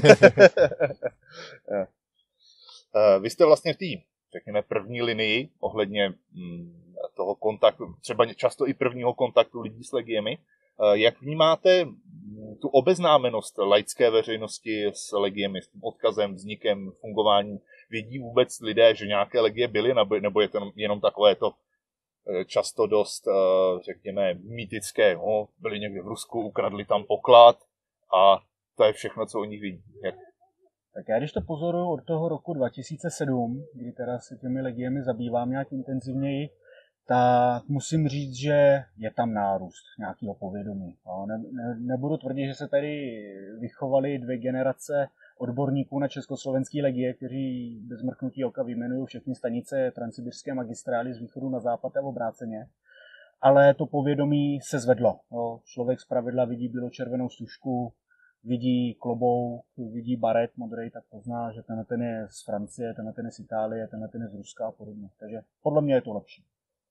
Vy jste vlastně v té, řekněme, první linii ohledně toho kontaktu, třeba často i prvního kontaktu lidí s legiemi. Jak vnímáte tu obeznámenost laické veřejnosti s legiemi, s tím odkazem, vznikem, fungováním? Vědí vůbec lidé, že nějaké legie byly, nebo je to jenom takové to často dost, řekněme, mýtické, no, byli někde v Rusku, ukradli tam poklad a to je všechno, co o nich vidí. Jak? Tak já když to pozoruju od toho roku 2007, kdy teda se těmi legiemi zabývám nějak intenzivněji, tak musím říct, že je tam nárůst nějakého povědomí. Nebudu tvrdit, že se tady vychovaly 2 generace odborníků na československý legie, kteří bez mrknutí oka vyjmenují všechny stanice transsibirské magistrály z východu na západ a obráceně. Ale to povědomí se zvedlo. Člověk zpravidla vidí bílo-červenou stužku, vidí klobouk, vidí baret modrý, tak pozná, že ten je z Francie, ten je z Itálie, ten je z Ruska a podobně. Takže podle mě je to lepší.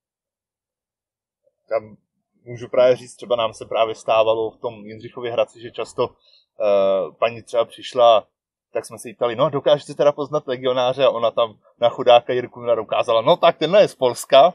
Tam můžu právě říct, třeba nám se právě stávalo v tom Jindřichově Hradci, že často paní třeba přišla, tak jsme se jí ptali, no dokážete teda poznat legionáře, a ona tam na chudáka Jirku dokázala, no tak tenhle je z Polska.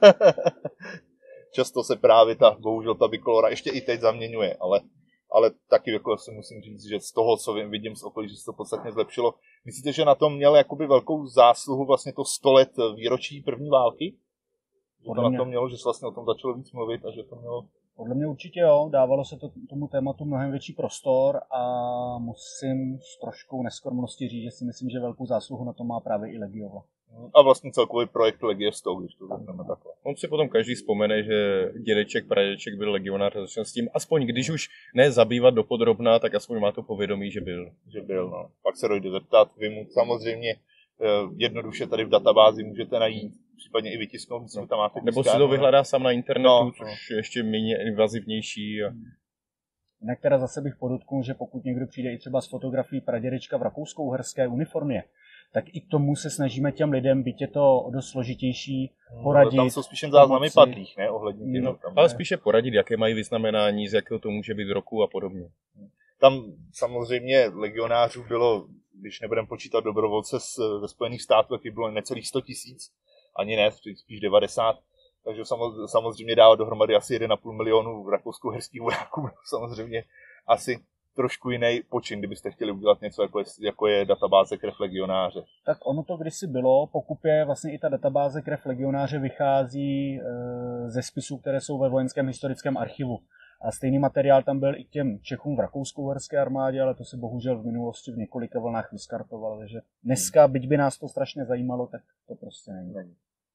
Často se právě bohužel ta bikolora ještě i teď zaměňuje, ale taky jako si musím říct, že z toho, co vidím z okolí, že se to podstatně zlepšilo. Myslíte, že na tom měl jakoby velkou zásluhu vlastně to 100 let výročí první války? Že to na tom mělo, že se vlastně o tom začalo víc mluvit a že to mělo... Podle mě určitě jo, dávalo se tomu tématu mnohem větší prostor a musím s troškou neskromnosti říct, že si myslím, že velkou zásluhu na to má právě i Legiova. A vlastně celkový projekt Legie 100, když to vezmeme takhle. On si potom každý vzpomene, že dědeček, pradědeček byl legionář a začal s tím, aspoň když už ne zabývat dopodrobná, tak aspoň má to povědomí, že byl. Že byl, no. Pak se dojde zeptat, vy mu samozřejmě jednoduše tady v databázi můžete najít, případně i vytisknout, myslím, tam máte nebo si to vyhledá sám na internetu, což je ještě méně invazivnější. A... Jinak teda zase bych podotknul, že pokud někdo přijde i třeba s fotografií pradědečka v rakousko-uherské uniformě, tak i k tomu se snažíme těm lidem, byť je to dost složitější, poradit. Tam jsou spíše záznamy padlých, ne? Ohledně ale spíše poradit, jaké mají vyznamenání, z jakého to může být roku a podobně. Tam samozřejmě legionářů bylo, když nebudeme počítat dobrovolce ze Spojených států, taky bylo necelých 100 000, ani ne, spíš 90. Takže samozřejmě dávat dohromady asi 1,5 milionu rakousko-uherských vojáků, samozřejmě asi trošku jiný počin, kdybyste chtěli udělat něco, jako je databáze krev legionáře. Tak ono to kdysi bylo, pokud je vlastně i ta databáze krev legionáře vychází ze spisů, které jsou ve vojenském historickém archivu. A stejný materiál tam byl i k těm Čechům v rakousko-uherské armádě, ale to se bohužel v minulosti v několika vlnách vyskartovalo. Takže dneska, byť by nás to strašně zajímalo, tak to prostě není.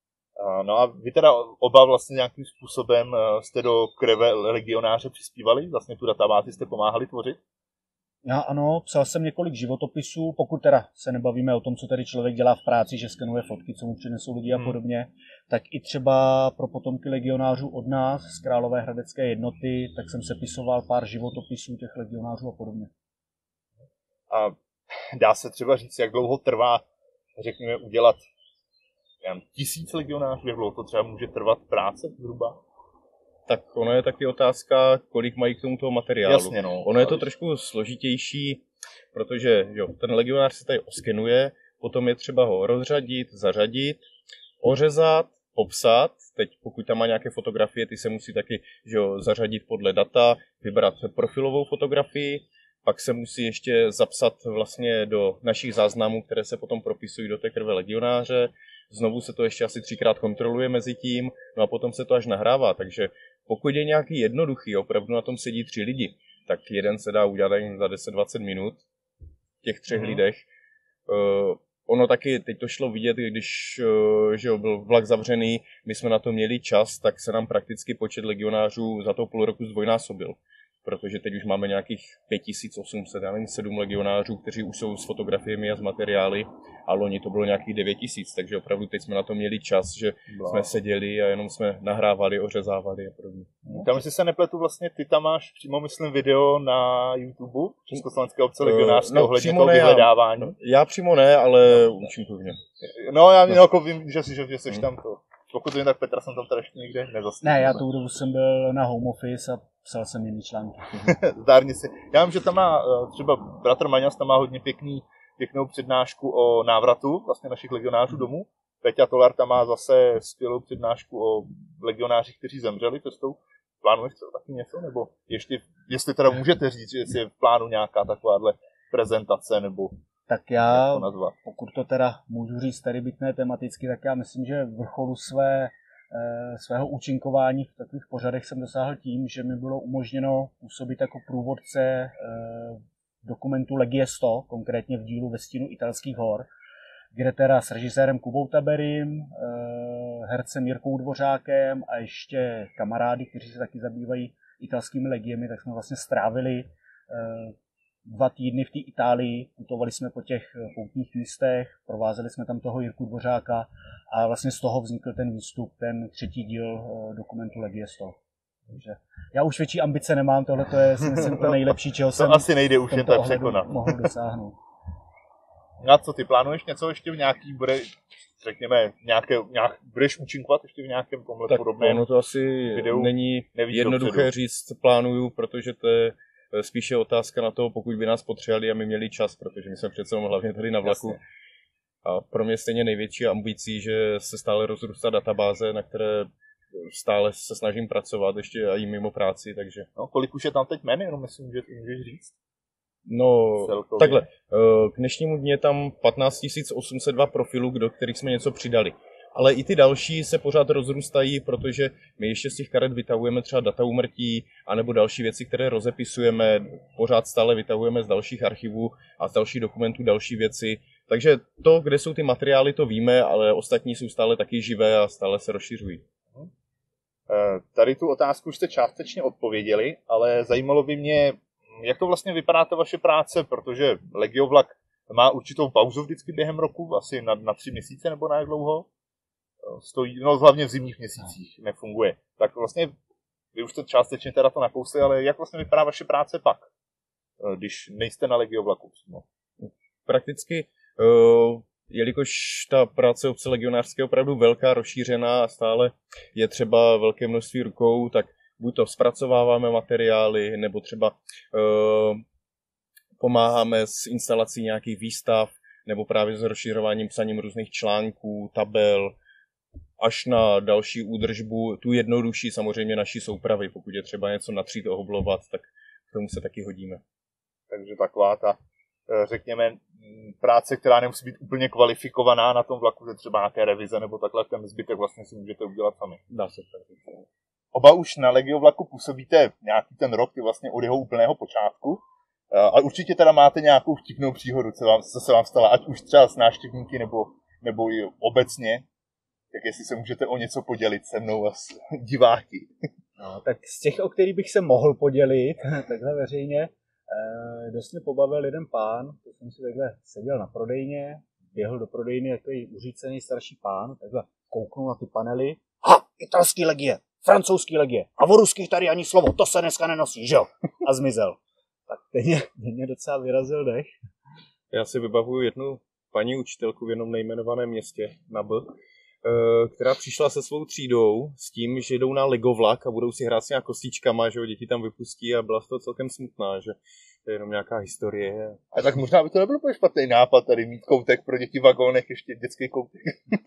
No a vy teda oba vlastně nějakým způsobem jste do krve legionáře přispívali? Vlastně tu databázi jste pomáhali tvořit? Já ano, psal jsem několik životopisů, pokud teda se nebavíme o tom, co tady člověk dělá v práci, že skenuje fotky, co mu přinesou lidi a podobně, tak i třeba pro potomky legionářů od nás z Královéhradecké jednoty, tak jsem sepisoval pár životopisů těch legionářů a podobně. A dá se třeba říct, jak dlouho trvá, řekněme, udělat 1000 legionářů, jak dlouho to třeba může trvat práce zhruba? Tak ono je taky otázka, kolik mají k tomu toho materiálu. Jasně, no. Ono je to trošku složitější, protože jo, ten legionář se tady oskenuje, potom je třeba ho rozřadit, zařadit, ořezat, popsat. Teď pokud tam má nějaké fotografie, ty se musí taky zařadit podle data, vybrat profilovou fotografii, pak se musí ještě zapsat vlastně do našich záznamů, které se potom propisují do té krve legionáře. Znovu se to ještě asi 3krát kontroluje mezi tím, no a potom se to až nahrává, takže pokud je nějaký jednoduchý, opravdu na tom sedí 3 lidi, tak jeden se dá udělat jen za 10-20 minut v těch 3 lidech. Ono taky, teď to šlo vidět, když byl vlak zavřený, my jsme na to měli čas, tak se nám prakticky počet legionářů za to půl roku zdvojnásobil. Protože teď už máme nějakých 5800, já nevím, 7 legionářů, kteří už jsou s fotografiemi a s materiály, a loni to bylo nějakých 9000, takže opravdu teď jsme na to měli čas, že jsme seděli a jenom jsme nahrávali, ořezávali a podobně. Tam, jestli se nepletu, vlastně ty tam máš přímo, myslím, video na YouTube Československé obce legionářského ohledně toho vyhledávání. Já přímo ne, ale učím to v něm. No, já jako vím, že jsi tam to. Pokud vím, tak Petra jsem tam teda ještě nikde nezastavil. Ne, já tou dobu jsem byl na home office a psal jsem jiný články. Zdárně si. Já vím, že tam má třeba bratr Maňas, tam má hodně pěknou přednášku o návratu vlastně našich legionářů domů. Peťa Tolar tam má zase skvělou přednášku o legionářích, kteří zemřeli cestou. Plánuješ taky něco? Nebo ještě, jestli teda můžete říct, že je v plánu nějaká takováhle prezentace, nebo tak já, pokud to teda můžu říct tady byť ne tematicky, tak já myslím, že vrcholu svého účinkování v takových pořadech jsem dosáhl tím, že mi bylo umožněno působit jako průvodce dokumentu Legie 100, konkrétně v dílu Ve stínu italských hor, kde teda s režisérem Kubou Taberim, hercem Jirkou Dvořákem a ještě kamarády, kteří se taky zabývají italskými legiemi, tak jsme vlastně strávili 2 týdny v té Itálii, putovali jsme po těch poutních místech, provázeli jsme tam toho Jirku Dvořáka a vlastně z toho vznikl ten výstup, ten 3. díl dokumentu Legie 100. Takže já už větší ambice nemám, tohle to je myslím to nejlepší, čeho jsem asi nejde už jen tak překonat. Mohl dosáhnout. A co, ty plánuješ něco ještě v nějaký, řekněme, budeš účinkovat ještě v nějakém tomhle podobném ono to asi videu? Není jednoduché říct, plánuju, protože to je spíše otázka na to, pokud by nás potřebovali a my měli čas, protože my jsme přece hlavně tady na vlaku. Jasně. A pro mě stejně největší ambicí, že se stále rozrůstá databáze, na které stále se snažím pracovat, ještě i mimo práci, takže... No, kolik už je tam teď jmen, jenom myslím, že můžeš říct? No, celkově. Takhle, k dnešnímu dně tam 15 802 profilů, do kterých jsme něco přidali. Ale i ty další se pořád rozrůstají, protože my ještě z těch karet vytahujeme třeba data úmrtí, anebo další věci, které rozepisujeme, pořád stále vytahujeme z dalších archivů a z dalších dokumentů další věci. Takže to, kde jsou ty materiály, to víme, ale ostatní jsou stále taky živé a stále se rozšiřují. Tady tu otázku už jste částečně odpověděli, ale zajímalo by mě, jak to vlastně vypadá ta vaše práce, protože Legiovlak má určitou pauzu vždycky během roku, asi na 3 měsíce nebo na jak dlouho. Stojí, no hlavně v zimních měsících nefunguje. Tak vlastně, vy už to částečně teda to nakousli, ale jak vlastně vypadá vaše práce pak, když nejste na Legiovlaku? No. Prakticky, jelikož ta práce obce legionářské je opravdu velká, rozšířená a stále je třeba velké množství rukou, tak buď to zpracováváme materiály, nebo třeba pomáháme s instalací nějakých výstav, nebo právě s rozšiřováním, psaním různých článků, tabel, až na další údržbu, tu jednodušší samozřejmě naší soupravy. Pokud je třeba něco natřít, ohoblovat, tak k tomu se taky hodíme. Takže taková ta, řekněme, práce, která nemusí být úplně kvalifikovaná na tom vlaku, že třeba nějaké revize nebo takhle, ten zbytek vlastně si můžete udělat sami. Dá se tak říct. Oba už na Legiovlaku působíte nějaký ten rok, vlastně od jeho úplného počátku. A určitě teda máte nějakou vtipnou příhodu, co se vám stala, ať už třeba s návštěvníky nebo i obecně. Tak jestli se můžete o něco podělit se mnou a s diváky. No, tak z těch, o kterých bych se mohl podělit, takhle veřejně, dost mě pobavil jeden pán, to jsem si takhle seděl na prodejně, běhl do prodejny takový uřícený starší pán, takhle kouknul na ty panely. Ha, italský legie, francouzský legie, a o ruských tady ani slovo, to se dneska nenosí, že jo? A zmizel. Tak teď mě docela vyrazil dech. Já si vybavuju jednu paní učitelku v jednom nejmenovaném městě na B. která přišla se svou třídou s tím, že jdou na legovlak a budou si hrát s nějak kostičkama, že ho děti tam vypustí a byla z toho celkem smutná, že to je jenom nějaká historie. A tak možná by to nebyl úplně špatný nápad tady mít koutek pro děti v vagónech, ještě dětský koutek.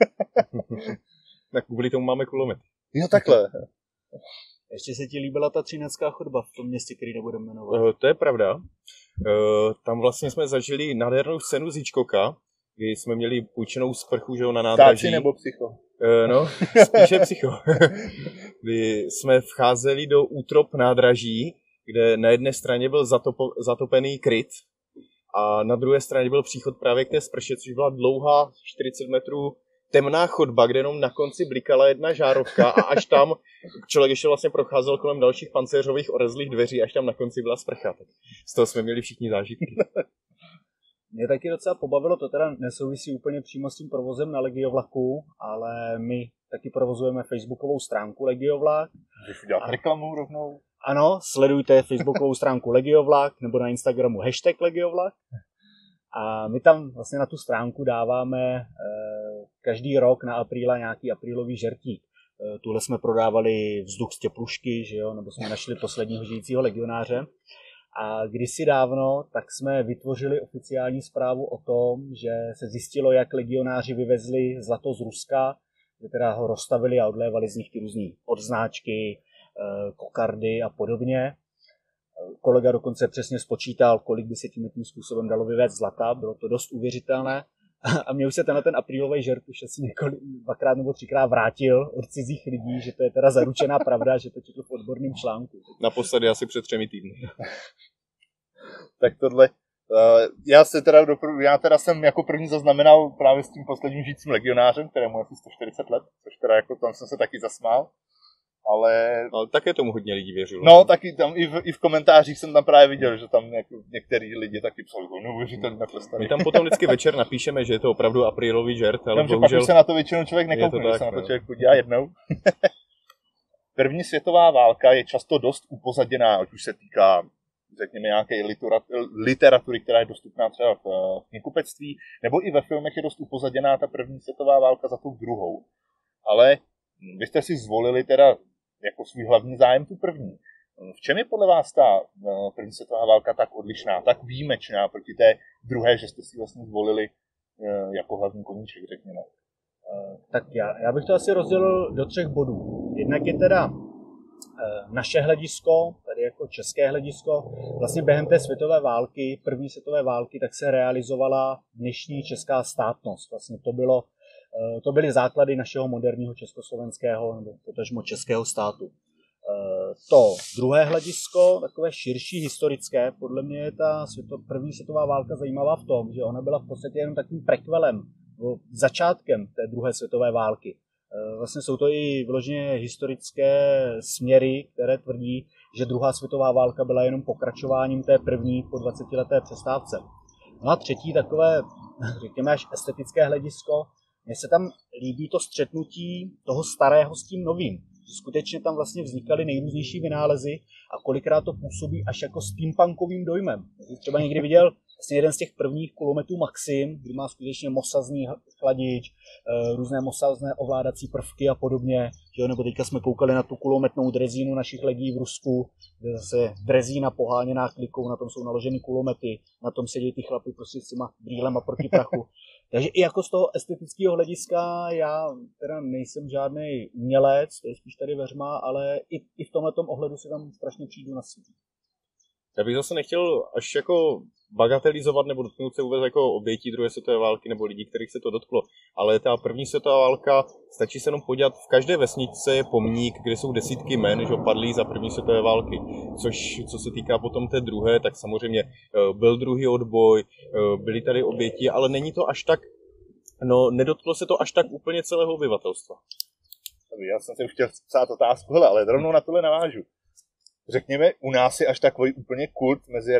Tak kvůli tomu máme kulomet. Jo, takhle. Ještě se ti líbila ta třinecká chodba v tom městě, který nebudeme jmenovat. To je pravda. Tam vlastně jsme zažili nádhernou scénu z Hitchcocka, kdy jsme měli půjčenou sprchu, že jo, na nádraží. Ptáci nebo psycho? No, spíše psycho. Kdy jsme vcházeli do útrop nádraží, kde na jedné straně byl zatopený kryt a na druhé straně byl příchod právě k té sprše, což byla dlouhá 40 metrů temná chodba, kde jenom na konci blikala jedna žárovka a až tam člověk ještě vlastně procházel kolem dalších pancéřových orezlých dveří, až tam na konci byla sprcha. Tak z toho jsme měli všichni zážitky. Mě taky docela pobavilo, to teda nesouvisí úplně přímo s tím provozem na Legiovlaku, ale my taky provozujeme facebookovou stránku Legiovlak. Můžeš udělat reklamu rovnou? Ano, sledujte facebookovou stránku Legiovlak nebo na Instagramu #Legiovlak. A my tam vlastně na tu stránku dáváme každý rok na apríla nějaký aprílový žertík. Tuhle jsme prodávali vzduch z teplušky, že jo, nebo jsme našli posledního žijícího legionáře. A kdysi dávno tak jsme vytvořili oficiální zprávu o tom, že se zjistilo, jak legionáři vyvezli zlato z Ruska, že teda ho rozstavili a odlévali z nich ty různý odznáčky, kokardy a podobně. Kolega dokonce přesně spočítal, kolik by se tím způsobem dalo vyvést zlata, bylo to dost uvěřitelné. A mě už se ten aprílový žert už asi dvakrát nebo třikrát vrátil od cizích lidí, že to je teda zaručená pravda, že to četl v odborném článku. Naposledy asi před 3 týdny. Tak tohle, já teda jsem jako první zaznamenal právě s tím posledním žijícím legionářem, kterému asi 140 let, což teda jako tam jsem se taky zasmál. Ale také tomu hodně lidí věřilo. No, taky tam i v komentářích jsem tam právě viděl, že tam jako některý lidi taky psali, neuvěřitelně takhle starý. My tam potom vždycky večer napíšeme, že je to opravdu aprílový žert, ale bohužel... Pak už se na to většinou člověk nekoukne, že se na to člověk podívá jednou. První světová válka je často dost upozaděná, ať už se týká, řekněme, nějaké literatury, která je dostupná třeba v knihkupectví, nebo i ve filmech je dost upozaděná ta první světová válka za tou druhou. Ale vy jste si zvolili teda jako svůj hlavní zájem tu první. V čem je podle vás ta první světová válka tak odlišná, tak výjimečná proti té druhé, že jste si vlastně zvolili jako hlavní koníček, řekněme? Tak já bych to asi rozdělil do 3 bodů. Jednak je teda naše hledisko, tady jako české hledisko, vlastně během té světové války, první světové války, tak se realizovala dnešní česká státnost. Vlastně to byly základy našeho moderního československého nebo potažmo českého státu. To druhé hledisko, takové širší historické, podle mě je ta první světová válka zajímavá v tom, že ona byla v podstatě jenom takovým prekvelem, začátkem té druhé světové války. Vlastně jsou to i vyloženě historické směry, které tvrdí, že druhá světová válka byla jenom pokračováním té první po 20leté přestávce. No a třetí takové, řekněme, až estetické hledisko, mně se tam líbí to střetnutí toho starého s tím novým. Skutečně tam vlastně vznikaly nejrůznější vynálezy a kolikrát to působí až jako steampunkovým dojmem. Třeba někdy viděl vlastně jeden z těch prvních kulometů Maxim, kdy má skutečně mosazný chladič, různé mosazné ovládací prvky a podobně. Nebo teďka jsme koukali na tu kulometnou drezínu našich legií v Rusku, kde zase drezína poháněná klikou, na tom jsou naloženy kulomety, na tom sedí ty chlapi prostě s těma brýlema proti prachu. Takže i jako z toho estetického hlediska já teda nejsem žádný umělec, to je spíš tady veřma, ale i v tomhletom ohledu si tam strašně přijdu na síť. Já bych zase nechtěl až jako bagatelizovat nebo dotknout se vůbec jako obětí druhé světové války nebo lidí, kterých se to dotklo. Ale ta první světová válka, stačí se jenom podívat, v každé vesničce je pomník, kde jsou desítky jmen, že padlí za první světové války. Což, co se týká potom té druhé, tak samozřejmě byl druhý odboj, byly tady oběti, ale není to až tak, nedotklo se to až tak úplně celého obyvatelstva. Já jsem si už chtěl psát otázku, ale rovnou na tohle navážu. Řekněme, u nás je až takový úplně kult mezi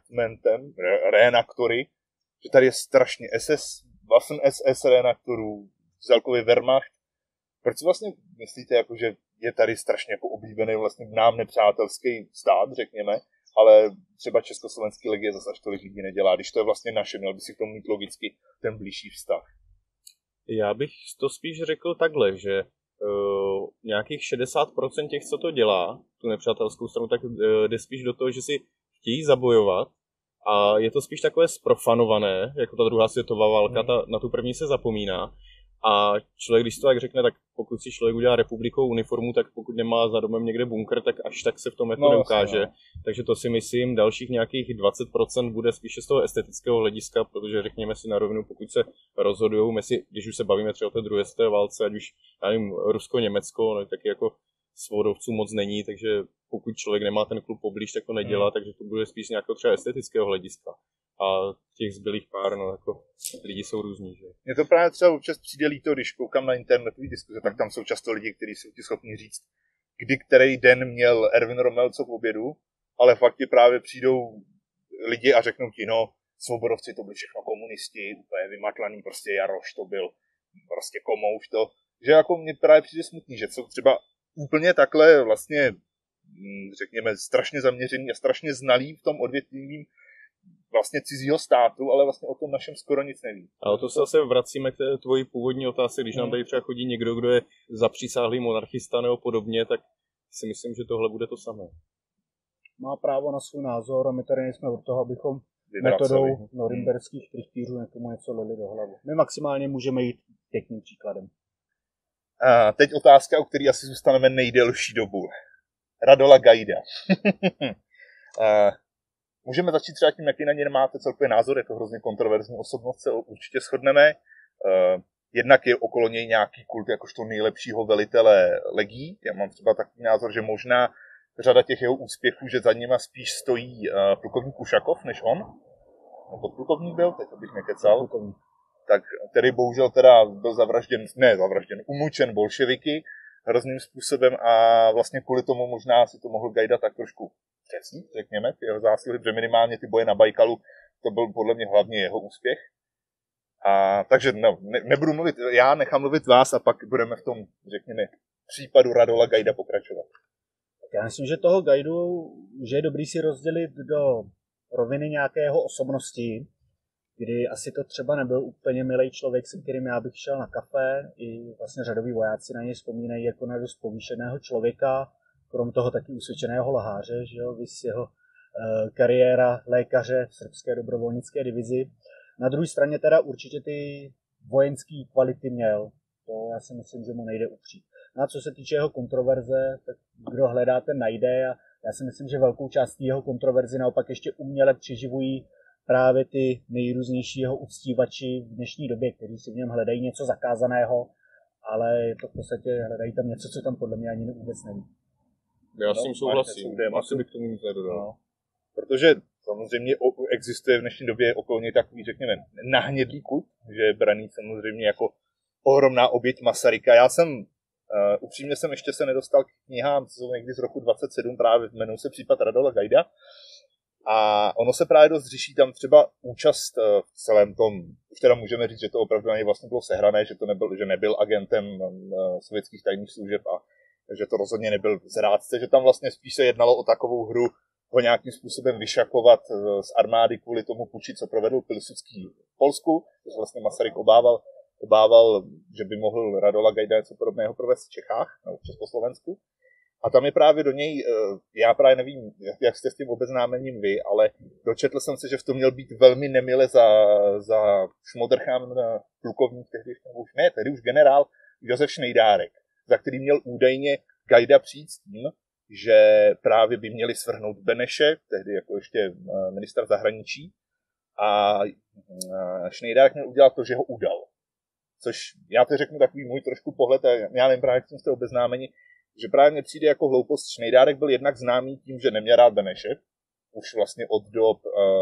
reenaktory, že tady je strašně Waffen SS reenaktorů, celkový Wehrmacht. Proč si vlastně myslíte, jako, že je tady strašně jako oblíbený vlastně nám nepřátelský stát, řekněme, ale třeba československý legie zase až tolik lidí nedělá, když to je vlastně naše, měl by si k tomu mít logicky ten blížší vztah. Já bych to spíš řekl takhle, že nějakých 60% těch, co to dělá, tu nepřátelskou stranu, tak jde spíš do toho, že si chtějí zabojovat a je to spíš takové sprofanované, jako ta druhá světová válka, na tu první se zapomíná. A člověk, když to tak řekne, tak pokud si člověk udělá republikou uniformu, tak pokud nemá za domem někde bunkr, tak až tak se v tom jako neukáže. No. Takže to si myslím, dalších nějakých 20% bude spíše z toho estetického hlediska, protože řekněme si na rovinu, pokud se rozhodujou, když už se bavíme třeba o té druhé světové válce, ať už, já nevím, Rusko-Německo, no, taky jako svodovců moc není, takže pokud člověk nemá ten klub poblíž, tak to nedělá, takže to bude spíš nějakého třeba estetického hlediska. A těch zbylých pár, no jako lidi jsou různí, že? Mně to právě třeba občas přijde líto, když koukám na internetové diskuze, tak tam jsou často lidi, kteří jsou ti schopni říct, kdy který den měl Erwin Rommel co k obědu, ale fakt ti právě přijdou lidi a řeknou ti, no, svobodovci to byli všechno komunisti, úplně vymatlaný, prostě Jaroš to byl, prostě Komouš to, že jako mně právě přijde smutný, že jsou třeba úplně takhle vlastně, řekněme, strašně zaměřený a strašně znalý v tom odvětvím vlastně cizího státu, ale vlastně o tom našem skoro nic neví. Ale to se zase vracíme k té tvojí původní otázce, když nám tady třeba chodí někdo, kdo je zapřísáhlý monarchista nebo podobně, tak si myslím, že tohle bude to samé. Má právo na svůj názor a my tady nejsme od toho, abychom metodou norimberských trichtýřů někomu něco lili do hlavy. My maximálně můžeme jít pěkným příkladem. A teď otázka, o který asi zůstaneme nejdelší dobu. Radola Gajda. Můžeme začít třeba tím, jaký na něj máte celkový názor, je to hrozně kontroverzní osobnost, se určitě shodneme. Jednak je okolo něj nějaký kult jakožto nejlepšího velitele legí. Já mám třeba takový názor, že možná řada těch jeho úspěchů, že za nima spíš stojí plukovník Ušakov než on. No, podplukovník byl, teď abych nekecal. Tak který bohužel teda byl umučen bolševiky hrozným způsobem a vlastně kvůli tomu možná si to mohl Gajda tak trošku přesnít, řekněme, ty jeho zásluhy, protože minimálně ty boje na Bajkalu, to byl podle mě hlavně jeho úspěch. Takže no, nebudu mluvit, já nechám mluvit vás a pak budeme v tom, řekněme, případu Radola Gajda pokračovat. Já myslím, že toho Gajdu, že je dobrý si rozdělit do roviny nějakého osobnosti, kdy asi to třeba nebyl úplně milej člověk, se kterým já bych šel na kafe, i vlastně řadoví vojáci na něj vzpomínají jako na dost povýšeného člověka, krom toho taky usvědčeného lháře, že jo, vys jeho kariéra lékaře v srbské dobrovolnické divizi. Na druhé straně teda určitě ty vojenské kvality měl, to já si myslím, že mu nejde upřít. No a co se týče jeho kontroverze, tak kdo hledá, ten najde a já si myslím, že velkou část jeho kontroverzy naopak ještě uměle přiživují právě ty nejrůznější jeho uctívači v dnešní době, kteří si v něm hledají něco zakázaného, ale je to v podstatě hledají tam něco, co tam podle mě ani vůbec není. Já s tím souhlasím, asi bych k tomu nic nedodal. No. Protože samozřejmě existuje v dnešní době okolo něj takový, řekněme, nahnědlý kult, že je braný samozřejmě jako ohromná oběť Masaryka. Já jsem, upřímně jsem ještě se nedostal k knihám, co jsou někdy z roku 27, právě jmenují se případ Radola Gajda. A ono se právě dost řeší tam třeba účast v celém tom, už teda můžeme říct, že to opravdu na něj vlastně bylo sehrané, že nebyl agentem sovětských tajných služeb a že to rozhodně nebyl zrádce, že tam vlastně spíš se jednalo o takovou hru ho nějakým způsobem vyšakovat z armády kvůli tomu puči, co provedl Pilsudský v Polsku, což vlastně Masaryk obával, že by mohl Radola Gajda něco podobného provést v Čechách, nebo v Československu. A tam je právě do něj, já právě nevím, jak jste s tím obeznámením vy, ale dočetl jsem se, že v tom měl být velmi nemile za šmodrchám plukovník, tehdy už generál Josef Šnejdárek, za který měl údajně Gajda přijít s tím, že právě by měli svrhnout Beneše, tehdy jako ještě ministr zahraničí, a Šnejdárek měl udělat to, že ho udal. Což já to řeknu takový můj trošku pohled, a já nevím právě, jak jste obeznámeni, že právě mně přijde jako hloupost. Šnejdárek byl jednak známý tím, že neměl rád Beneše, už vlastně od dob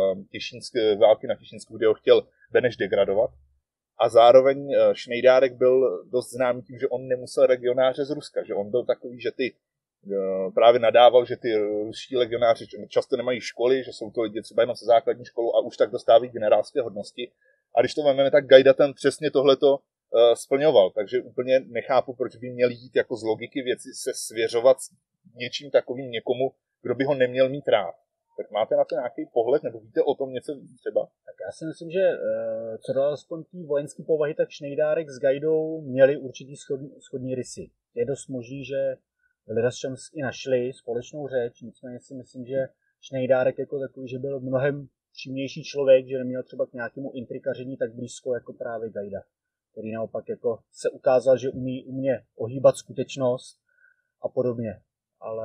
války na Těšínsku, kde ho chtěl Beneš degradovat. A zároveň Šnejdárek byl dost známý tím, že on nemusel legionáře z Ruska, že on byl takový, že ty právě nadával, že ty ruští legionáři často nemají školy, že jsou to lidi třeba jenom se základní školou a už tak dostávají generálské hodnosti. A když to máme, tak Gajda ten přesně tohleto splňoval, takže úplně nechápu, proč by měl jít jako z logiky věci se svěřovat něčím takovým někomu, kdo by ho neměl mít rád. Tak máte na to nějaký pohled, nebo víte o tom něco víc třeba? Tak já si myslím, že co do alespoň té vojenské povahy, tak Šnejdárek s Gajdou měli určitý shodný rysy. Je dost možný, že lidem i našli společnou řeč, nicméně si myslím, že Šnejdárek jako takový, že byl mnohem přímější člověk, že neměl třeba k nějakému intrikaření tak blízko jako právě Gajda, který naopak jako se ukázal, že umí ohýbat skutečnost a podobně. Ale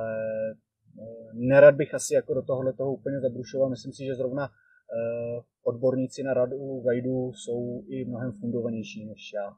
nerad bych asi jako do toho úplně zabrušoval. Myslím si, že zrovna odborníci na Radu Gajdu jsou i mnohem fundovanější než já.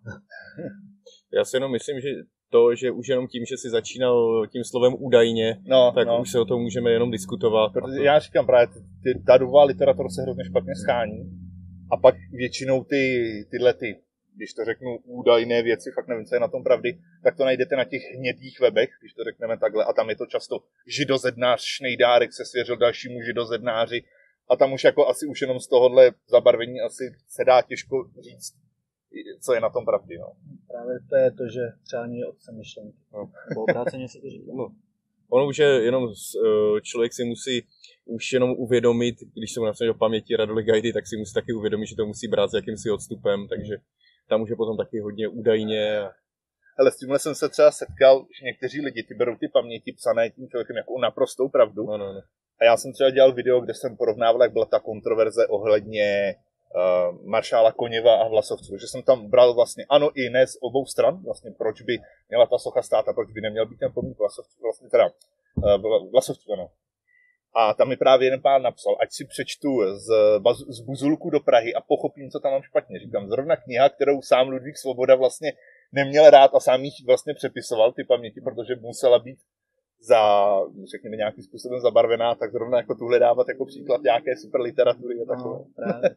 Já si jenom myslím, že že už jenom tím, že si začínal tím slovem údajně, tak už se o tom můžeme jenom diskutovat. Protože já říkám právě, ta dobová literatura se hrozně špatně schání a pak většinou tyhle, když to řeknu, údajné věci, fakt nevím, co je na tom pravdy, tak to najdete na těch hnědých webech, když to řekneme takhle, a tam je to často židozednář Šnejdárek se svěřil dalšímu židozednáři a tam už jako asi už jenom z tohohle zabarvení asi se dá těžko říct, co je na tom pravdy. No. Právě to je to, že přání je otcem myšlenky. Nebo obráceně se to říká. Ono už je jenom, člověk si musí už jenom uvědomit, když se mu napsat do paměti Radoli Gajdy, tak si musí taky uvědomit, že to musí brát s jakýmsi odstupem, takže tam už je potom taky hodně údajně. Ale s tímhle jsem se třeba setkal, že někteří lidi ty berou ty paměti psané tím člověkem jako naprostou pravdu. No. A já jsem třeba dělal video, kde jsem porovnával, jak byla ta kontroverze ohledně maršála Koněva a Vlasovců. Že jsem tam bral vlastně ano i ne z obou stran, vlastně proč by měla ta socha stát a proč by neměl být ten pomník Vlasovců, vlastně teda Vlasovců, ano. A tam mi právě jeden pán napsal, ať si přečtu z Buzulku do Prahy a pochopím, co tam mám špatně. Říkám, zrovna kniha, kterou sám Ludvík Svoboda vlastně neměl rád a sám jich vlastně přepisoval, ty paměti, protože musela být řekněme, nějakým způsobem zabarvená, tak zrovna jako tuhle dávat jako příklad nějaké super literatury a takové. Právě.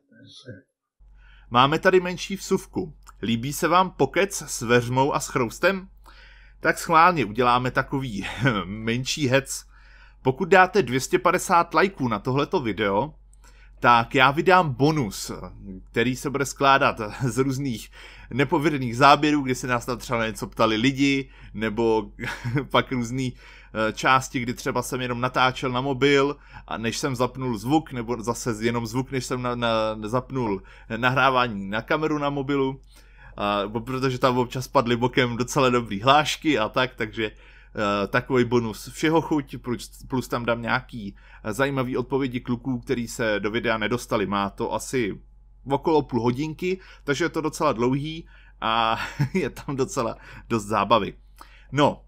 Máme tady menší vsuvku. Líbí se vám pokec s veřmou a s chroustem? Tak schválně uděláme takový menší hec. Pokud dáte 250 lajků na tohleto video, tak já vydám bonus, který se bude skládat z různých nepovedených záběrů, kdy se nás tam třeba něco ptali lidi, nebo pak různý části, kdy třeba jsem jenom natáčel na mobil a než jsem zapnul zvuk, nebo zase jenom zvuk, než jsem zapnul nahrávání na kameru na mobilu, protože tam občas padly bokem docela dobrý hlášky a tak, takže takový bonus všeho chuť, plus tam dám nějaký zajímavý odpovědi kluků, který se do videa nedostali. Má to asi okolo půl hodinky, takže je to docela dlouhý a je tam docela dost zábavy. No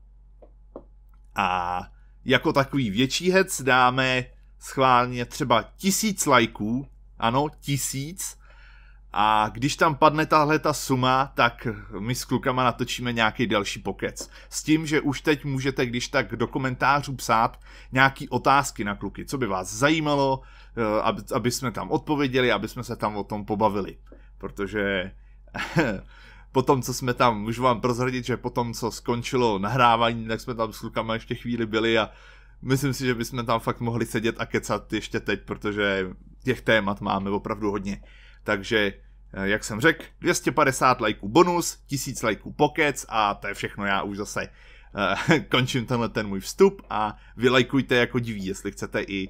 a jako takový větší hec dáme schválně třeba 1000 lajků, ano, 1000, a když tam padne tahleta suma, tak my s klukama natočíme nějaký další pokec. S tím, že už teď můžete, když tak do komentářů psát nějaký otázky na kluky, co by vás zajímalo, aby jsme tam odpověděli, aby jsme se tam o tom pobavili. Protože potom, co jsme tam, můžu vám prozradit, že potom, co skončilo nahrávání, tak jsme tam s klukama ještě chvíli byli a myslím si, že bychom tam fakt mohli sedět a kecat ještě teď, protože těch témat máme opravdu hodně. Takže, jak jsem řekl, 250 lajků bonus, 1000 lajků pokec a to je všechno, já už zase končím ten můj vstup a vy lajkujte jako diví, jestli chcete i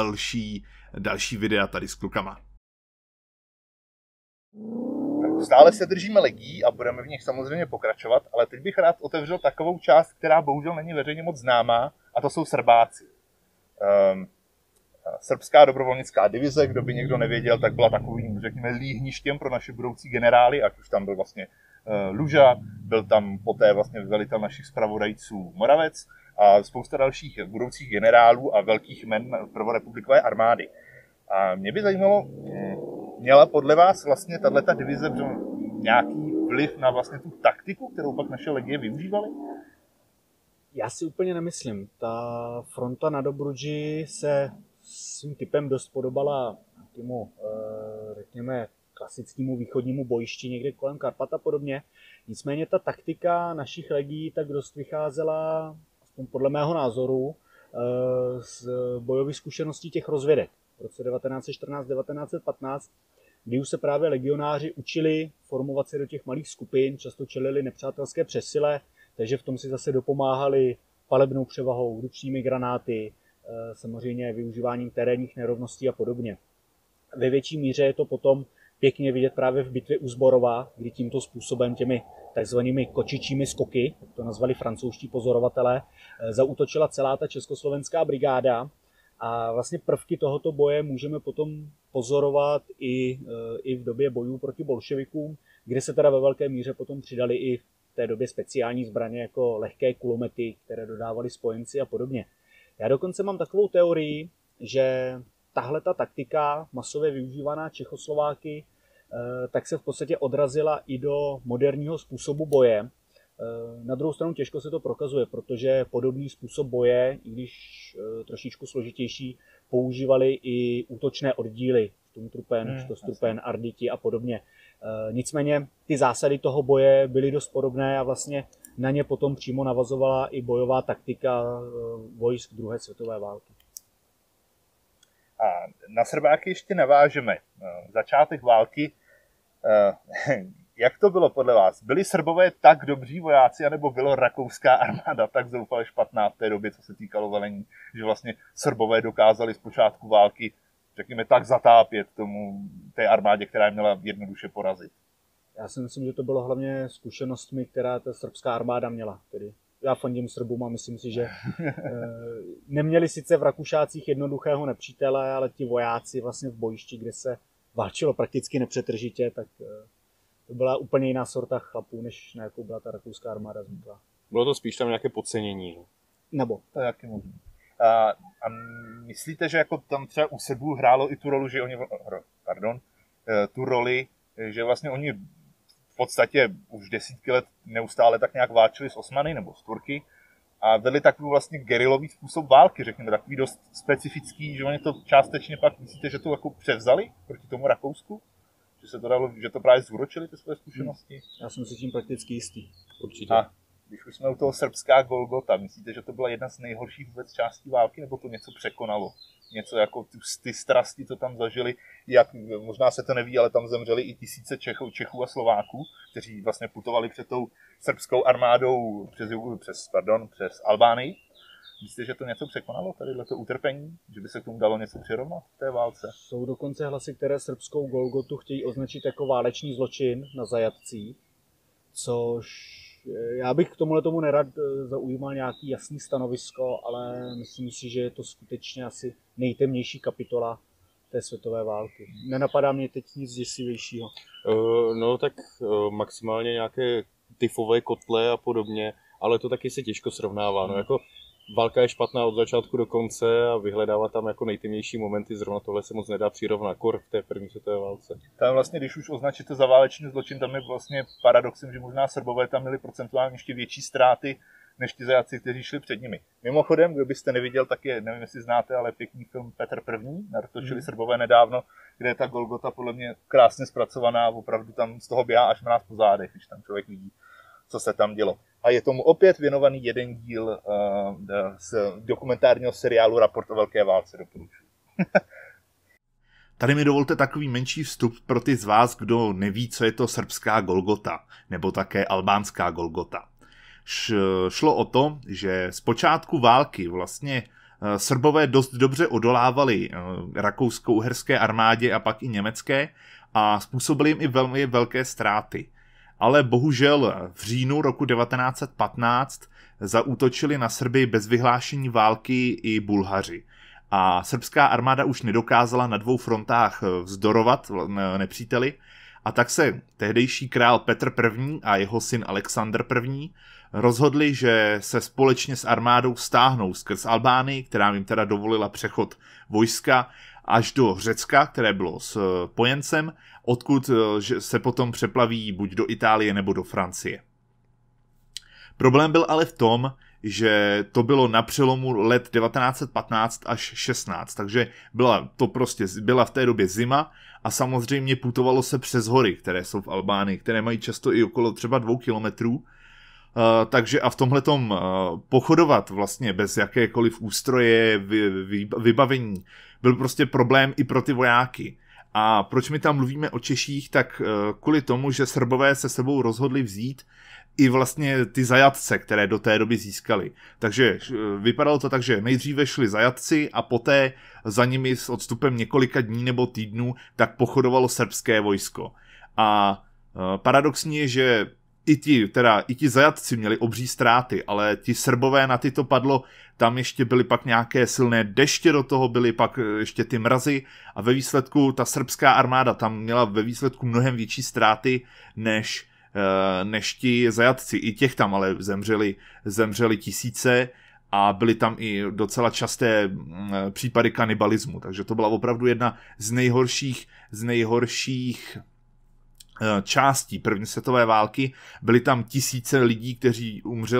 další videa tady s klukama. Stále se držíme legí a budeme v nich samozřejmě pokračovat, ale teď bych rád otevřel takovou část, která bohužel není veřejně moc známá, a to jsou srbáci. Srbská dobrovolnická divize, kdo by někdo nevěděl, tak byla takovým, řekněme, líhništěm pro naše budoucí generály, ať už tam byl vlastně Luža, byl tam poté vlastně velitel našich zpravodajců Moravec a spousta dalších budoucích generálů a velkých men prvorepublikové armády. A mě by zajímalo, měla podle vás vlastně tato divize nějaký vliv na vlastně tu taktiku, kterou pak naše legie využívaly? Já si úplně nemyslím. Ta fronta na Dobrudži se svým typem dost podobala těmu, řekněme, klasickému východnímu bojišti někde kolem Karpat a podobně. Nicméně ta taktika našich legií tak dost vycházela, aspoň podle mého názoru, z bojových zkušeností těch rozvědek v roce 1914-1915, kdy už se právě legionáři učili formovat se do těch malých skupin, často čelili nepřátelské přesile, takže v tom si zase dopomáhali palebnou převahou, ručními granáty, samozřejmě využíváním terénních nerovností a podobně. Ve větší míře je to potom pěkně vidět právě v bitvě u Zborova, kdy tímto způsobem těmi takzvanými kočičími skoky, jak to nazvali francouzští pozorovatelé, zaútočila celá ta československá brigáda. A vlastně prvky tohoto boje můžeme potom pozorovat i v době bojů proti bolševikům, kde se teda ve velké míře potom přidali i v té době speciální zbraně jako lehké kulomety, které dodávali spojenci a podobně. Já dokonce mám takovou teorii, že tahle ta taktika masově využívaná Čechoslováky tak se v podstatě odrazila i do moderního způsobu boje. Na druhou stranu těžko se to prokazuje, protože podobný způsob boje, i když trošičku složitější, používali i útočné oddíly, Sturmtruppen, Stoßtruppen, Arditi a podobně. Nicméně ty zásady toho boje byly dost podobné a vlastně na ně potom přímo navazovala i bojová taktika vojsk druhé světové války. A na Srbáky ještě navážeme. Začátek války, jak to bylo podle vás? Byli Srbové tak dobří vojáci, anebo bylo rakouská armáda tak zoufale špatná v té době, co se týkalo velení, že vlastně Srbové dokázali z počátku války, řekněme, tak zatápět té armádě, která je měla jednoduše porazit? Já si myslím, že to bylo hlavně zkušenostmi, která ta srbská armáda měla. Tedy já fandím Srbům a myslím si, že neměli sice v Rakušácích jednoduchého nepřítele, ale ti vojáci vlastně v bojišti, kde se válčilo prakticky nepřetržitě, tak to byla úplně jiná sorta chlapů, než na jakou byla ta rakouská armáda zvyklá. Bylo to spíš tam nějaké podcenění. Nebo? To je jaký možný. A myslíte, že jako tam třeba u Srbů hrálo i tu roli, že oni, tu roli, že vlastně oni v podstatě už desítky let neustále tak nějak válčili s Osmany nebo s Turky a vedli takový vlastně gerilový způsob války, řekněme, takový dost specifický, že oni to částečně pak, myslíte, že to jako převzali proti tomu Rakousku? Že se to dalo, že to právě zúročili ty své zkušenosti? Já jsem si tím prakticky jistý. Určitě. A když už jsme u toho srbská Golgota, myslíte, že to byla jedna z nejhorších vůbec částí války, nebo to něco překonalo? Něco jako ty strasti, co tam zažili, jak možná se to neví, ale tam zemřeli i tisíce Čechů a Slováků, kteří vlastně putovali před tou srbskou armádou přes Albánii. Myslíte, že to něco překonalo, tadyhleto utrpení? Že by se k tomu dalo něco přirovnat v té válce? Jsou dokonce hlasy, které srbskou Golgotu chtějí označit jako válečný zločin na zajatcích, což já bych k tomu nerad zaujímal nějaký jasný stanovisko, ale myslím si, že je to skutečně asi nejtemnější kapitola té světové války. Nenapadá mě teď nic děsivějšího. No tak maximálně nějaké tyfové kotle a podobně, ale to taky se těžko srovnává. No, jako válka je špatná od začátku do konce a vyhledávat tam jako nejtemnější momenty, zrovna tohle se moc nedá přirovnat kor v té první světové válce. Tam vlastně, když už označíte za válečný zločin, tam je vlastně paradoxem, že možná Srbové tam měli procentuálně ještě větší ztráty než ti zajaci, kteří šli před nimi. Mimochodem, kdo byste neviděl, tak je, nevím, jestli znáte, ale pěkný film Petr I. Natočili Srbové nedávno, kde je ta Golgota podle mě krásně zpracovaná, opravdu tam z toho běhá až mráz po zádech, když tam člověk vidí, co se tam dělo. A je tomu opět věnovaný jeden díl z dokumentárního seriálu Raport o velké válce, doporučuji. Tady mi dovolte takový menší vstup pro ty z vás, kdo neví, co je to srbská Golgota, nebo také albánská Golgota. Šlo o to, že z počátku války vlastně Srbové dost dobře odolávali rakousko-uherské armádě a pak i německé a způsobili jim i velmi velké ztráty. Ale bohužel v říjnu roku 1915 zaútočili na Srby bez vyhlášení války i Bulhaři. A srbská armáda už nedokázala na dvou frontách vzdorovat nepříteli, a tak se tehdejší král Petr I. A jeho syn Alexandr I. rozhodli, že se společně s armádou stáhnou skrz Albánii, která jim teda dovolila přechod vojska až do Řecka, které bylo spojencem, odkud se potom přeplaví buď do Itálie nebo do Francie. Problém byl ale v tom, že to bylo na přelomu let 1915 až 16, takže byla v té době zima a samozřejmě putovalo se přes hory, které jsou v Albánii, které mají často i okolo třeba 2 kilometrů. Takže a v tomhletom pochodovat vlastně bez jakékoliv ústroje, vybavení, byl prostě problém i pro ty vojáky. A proč my tam mluvíme o Češích, tak kvůli tomu, že Srbové se sebou rozhodli vzít i vlastně ty zajatce, které do té doby získali. Takže vypadalo to tak, že nejdříve šli zajatci a poté za nimi s odstupem několika dní nebo týdnů tak pochodovalo srbské vojsko. A paradoxní je, že i ti zajatci měli obří ztráty, ale ti Srbové na ty to padlo, tam ještě byly pak nějaké silné deště do toho, byly pak ještě ty mrazy a ve výsledku ta srbská armáda tam měla ve výsledku mnohem větší ztráty než ti zajatci. I těch tam ale zemřeli tisíce a byly tam i docela časté případy kanibalismu, takže to byla opravdu jedna z nejhorších částí první světové války. Byly tam tisíce lidí, kteří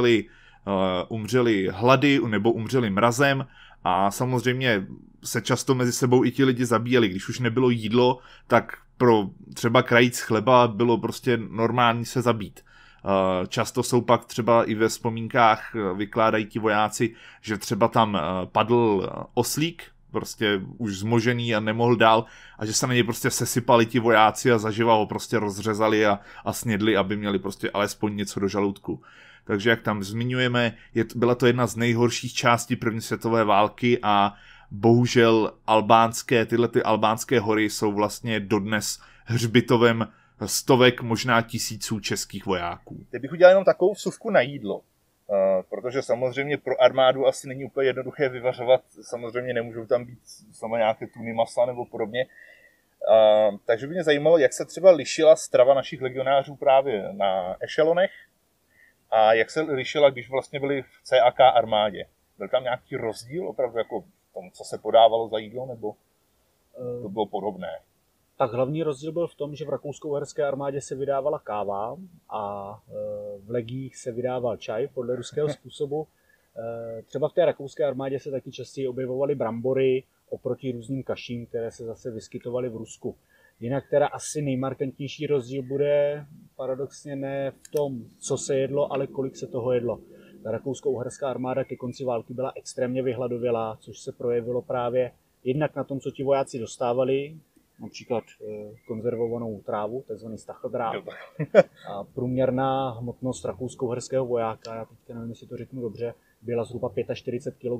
umřeli hlady nebo umřeli mrazem a samozřejmě se často mezi sebou i ti lidi zabíjeli. Když už nebylo jídlo, tak pro třeba krajíc chleba bylo prostě normální se zabít. Často jsou pak třeba i ve vzpomínkách vykládají ti vojáci, že třeba tam padl oslík, prostě už zmožený a nemohl dál a že se na něj prostě sesypali ti vojáci a zaživa ho prostě rozřezali a snědli, aby měli prostě alespoň něco do žaludku. Takže jak tam zmiňujeme, byla to jedna z nejhorších částí první světové války a bohužel tyhle albánské hory jsou vlastně dodnes hřbitovem stovek, možná tisíců českých vojáků. Teď bych udělal jenom takovou vsuvku na jídlo. Protože samozřejmě pro armádu asi není úplně jednoduché vyvařovat, samozřejmě nemůžou tam být sama nějaké tuny masa nebo podobně. Takže by mě zajímalo, jak se třeba lišila strava našich legionářů právě na ešelonech a jak se lišila, když vlastně byli v CAK armádě. Byl tam nějaký rozdíl opravdu jako v tom, co se podávalo za jídlo, nebo to bylo podobné? Tak hlavní rozdíl byl v tom, že v rakousko-uherské armádě se vydávala káva a v legiích se vydával čaj podle ruského způsobu. Třeba v té rakouské armádě se taky častěji objevovaly brambory oproti různým kaším, které se zase vyskytovaly v Rusku. Jinak teda asi nejmarkantnější rozdíl bude paradoxně ne v tom, co se jedlo, ale kolik se toho jedlo. Ta rakousko-uherská armáda ke konci války byla extrémně vyhladovělá, což se projevilo právě jednak na tom, co ti vojáci dostávali, například konzervovanou trávu, takzvaný stacheldraht. A průměrná hmotnost rakousko-uherského vojáka, já teďka nevím, jestli to řeknu dobře, byla zhruba 45 kg.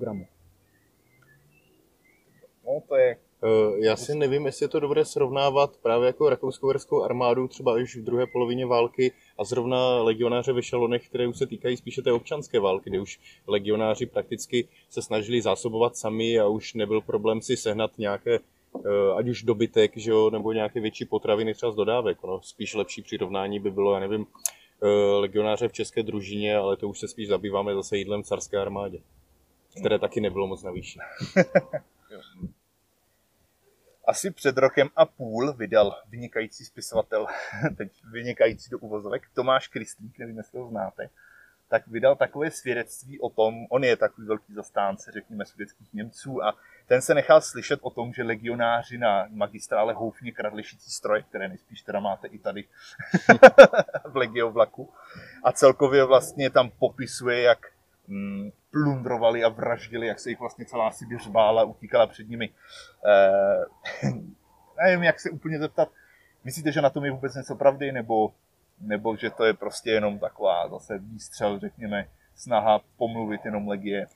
No, to je... Já si nevím, jestli je to dobré srovnávat právě jako rakousko-uherskou armádu, třeba už v druhé polovině války a zrovna legionáře ve šalonech, které už se týkají spíše té občanské války, kde už legionáři prakticky se snažili zásobovat sami a už nebyl problém si sehnat nějaké ať už dobytek, že jo, nebo nějaké větší potraviny třeba z dodávek. No, spíš lepší přirovnání by bylo, já nevím, legionáře v české družině, ale to už se spíš zabýváme zase jídlem v carské armádě, které taky nebylo moc na výši. Asi před rokem a půl vydal vynikající spisovatel, teď vynikající do uvozovek, Tomáš Kristlík, nevím, jestli ho znáte, tak vydal takové svědectví o tom, on je takový velký zastánce, řekněme, sudetských Němců a ten se nechal slyšet o tom, že legionáři na magistrále Houfně kradli šicí stroje, které nejspíš teda máte i tady v legiovlaku. A celkově vlastně tam popisuje, jak plundrovali a vraždili, jak se jich vlastně celá Sibiř bála, utíkala před nimi. Nevím, jak se úplně zeptat. Myslíte, že na tom je vůbec něco pravdy, nebo že to je prostě jenom taková zase výstřel, řekněme, snaha pomluvit jenom legie?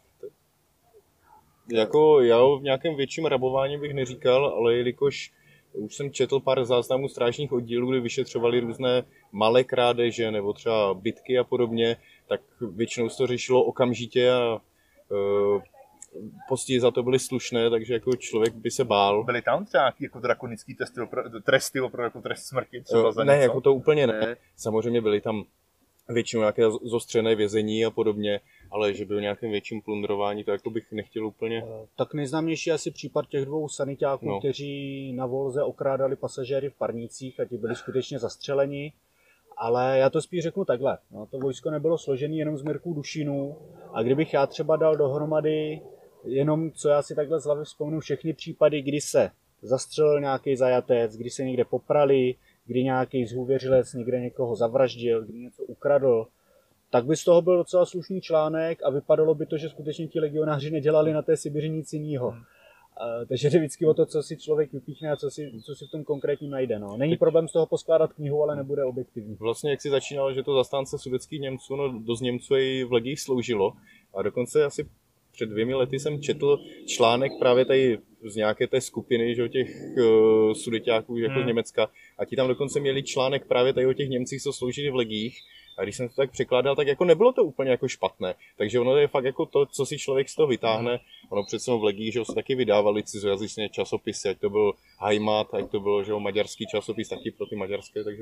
Jako já v nějakém větším rabování bych neříkal, ale jelikož už jsem četl pár záznamů strážních oddílů, kdy vyšetřovali různé malé krádeže nebo třeba bitky a podobně, tak většinou se to řešilo okamžitě a postihy za to byly slušné, takže jako člověk by se bál. Byly tam třeba nějaký jako drakonický tresty opravdu jako trest smrti? Třeba za ne, něco? jako to úplně ne. Samozřejmě byly tam většinou nějaké zostřené vězení a podobně, ale že byl nějakým větším plundrování, to jako bych nechtěl úplně. Tak nejznámější asi případ těch dvou sanitáků, kteří na Volze okrádali pasažéry v parnících a ti byli skutečně zastřeleni. Ale já to spíš řeknu takhle. No, to vojsko nebylo složené jenom z Mirků Dušinů a kdybych já třeba dal dohromady jenom, co já si takhle z hlavy vzpomenu, všechny případy, kdy se zastřelil nějaký zajatec, kdy se někde poprali, kdy nějaký zhůvěřilec někde někoho zavraždil, kdy něco ukradl, tak by z toho byl docela slušný článek a vypadalo by to, že skutečně ti legionáři nedělali na té Sibiři nic jinýho. Takže jde vždycky o to, co si člověk vypíchne a co si v tom konkrétním najde. No. Není problém z toho poskládat knihu, ale nebude objektivní. Vlastně jak si začínal, že to zastánce sudetských Němců, no dost Němců i v legích sloužilo. A dokonce asi před 2 lety jsem četl článek právě tady z nějaké té skupiny, že o těch sudeťáků jako z Německa. A ti tam dokonce měli článek právě tady o těch Němcích, co sloužili v legích. A když jsem to tak překládal, tak jako nebylo to úplně jako špatné. Takže ono je fakt jako to, co si člověk z toho vytáhne. Ono přece v legích, že se taky vydávali cizojazyčné časopisy, ať to byl Heimat, ať to byl, že maďarský časopis taky pro ty maďarské, takže...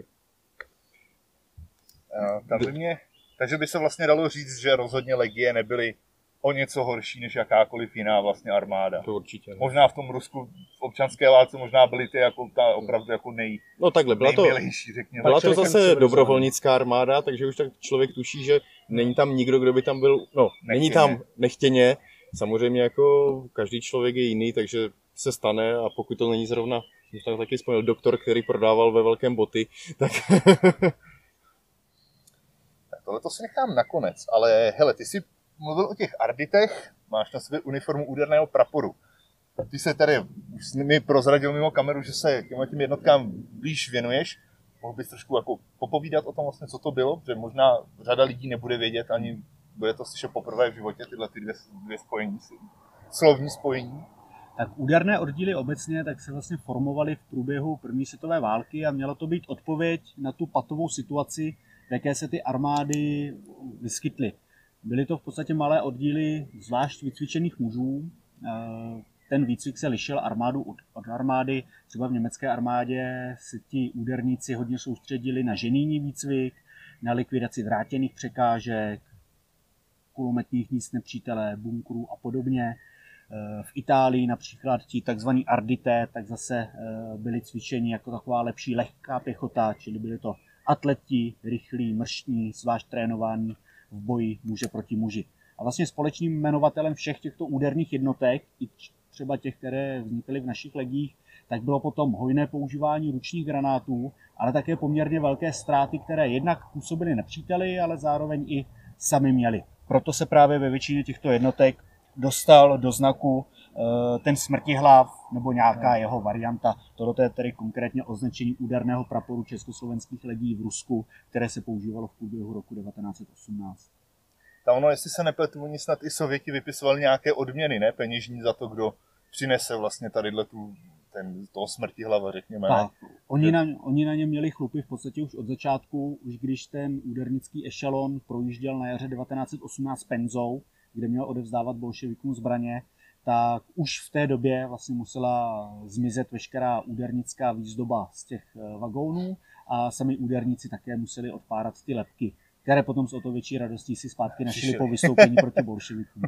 Takže by se vlastně dalo říct, že rozhodně legie nebyly o něco horší než jakákoliv jiná vlastně armáda. To určitě. Ne. Možná v tom Rusku v občanské válce možná byly ty jako ta opravdu jako no takhle, nejmilejší, řekněme. Byla to zase dobrovolnická armáda, takže už tak člověk tuší, že není tam nikdo, kdo by tam byl, no, není tam nechtěně. Samozřejmě jako každý člověk je jiný, takže se stane a pokud to není zrovna, jsem tam taky vzpomněl, doktor, který prodával ve velkém boty, tak... Tohle to si nechám nakonec, ale hele, ty jsi mluvil o těch arditech, máš na sobě uniformu úderného praporu. Ty se tady, už mi prozradil mimo kameru, že se těm jednotkám blíž věnuješ. Mohl bys trošku jako popovídat o tom vlastně, co to bylo, protože možná řada lidí nebude vědět, ani bude to slyšet poprvé v životě, tyhle ty dvě spojení, slovní spojení. Tak úderné oddíly obecně tak se vlastně formovaly v průběhu první světové války a mělo to být odpověď na tu patovou situaci, v jaké se ty armády vyskytly. Byly to v podstatě malé oddíly zvlášť vycvičených mužů. Ten výcvik se lišil armádu od armády. Třeba v německé armádě se ti úderníci hodně soustředili na ženijní výcvik, na likvidaci vrátěných překážek, kulometních míst nepřítele, bunkrů a podobně. V Itálii například ti takzvaní ardité tak zase byli cvičeni jako taková lepší lehká pěchota, čili byli to atleti, rychlí, mrštní, zvlášť trénovaní v boji muže proti muži. A vlastně společným jmenovatelem všech těchto úderných jednotek, i třeba těch, které vznikly v našich legích, tak bylo potom hojné používání ručních granátů, ale také poměrně velké ztráty, které jednak působily nepříteli, ale zároveň i sami měli. Proto se právě ve většině těchto jednotek dostal do znaku ten smrtihlav nebo nějaká jeho varianta. Toto je tedy konkrétně označení úderného praporu československých legií v Rusku, které se používalo v průběhu roku 1918. Tam ono, jestli se nepletu, oni snad i Sověti vypisovali nějaké odměny, ne? Peněžní za to, kdo přinese vlastně tadyhle toho smrtihlava, řekněme. Tak, oni na ně měli chlupy v podstatě už od začátku, už když ten údernický ešelon projížděl na jaře 1918 Penzou, kde měl odevzdávat bolševikům zbraně, tak už v té době vlastně musela zmizet veškerá údernická výzdoba z těch vagónů a sami úderníci také museli odpárat ty lebky, které potom s o to větší radostí si zpátky našli po vystoupení proti bolševikům.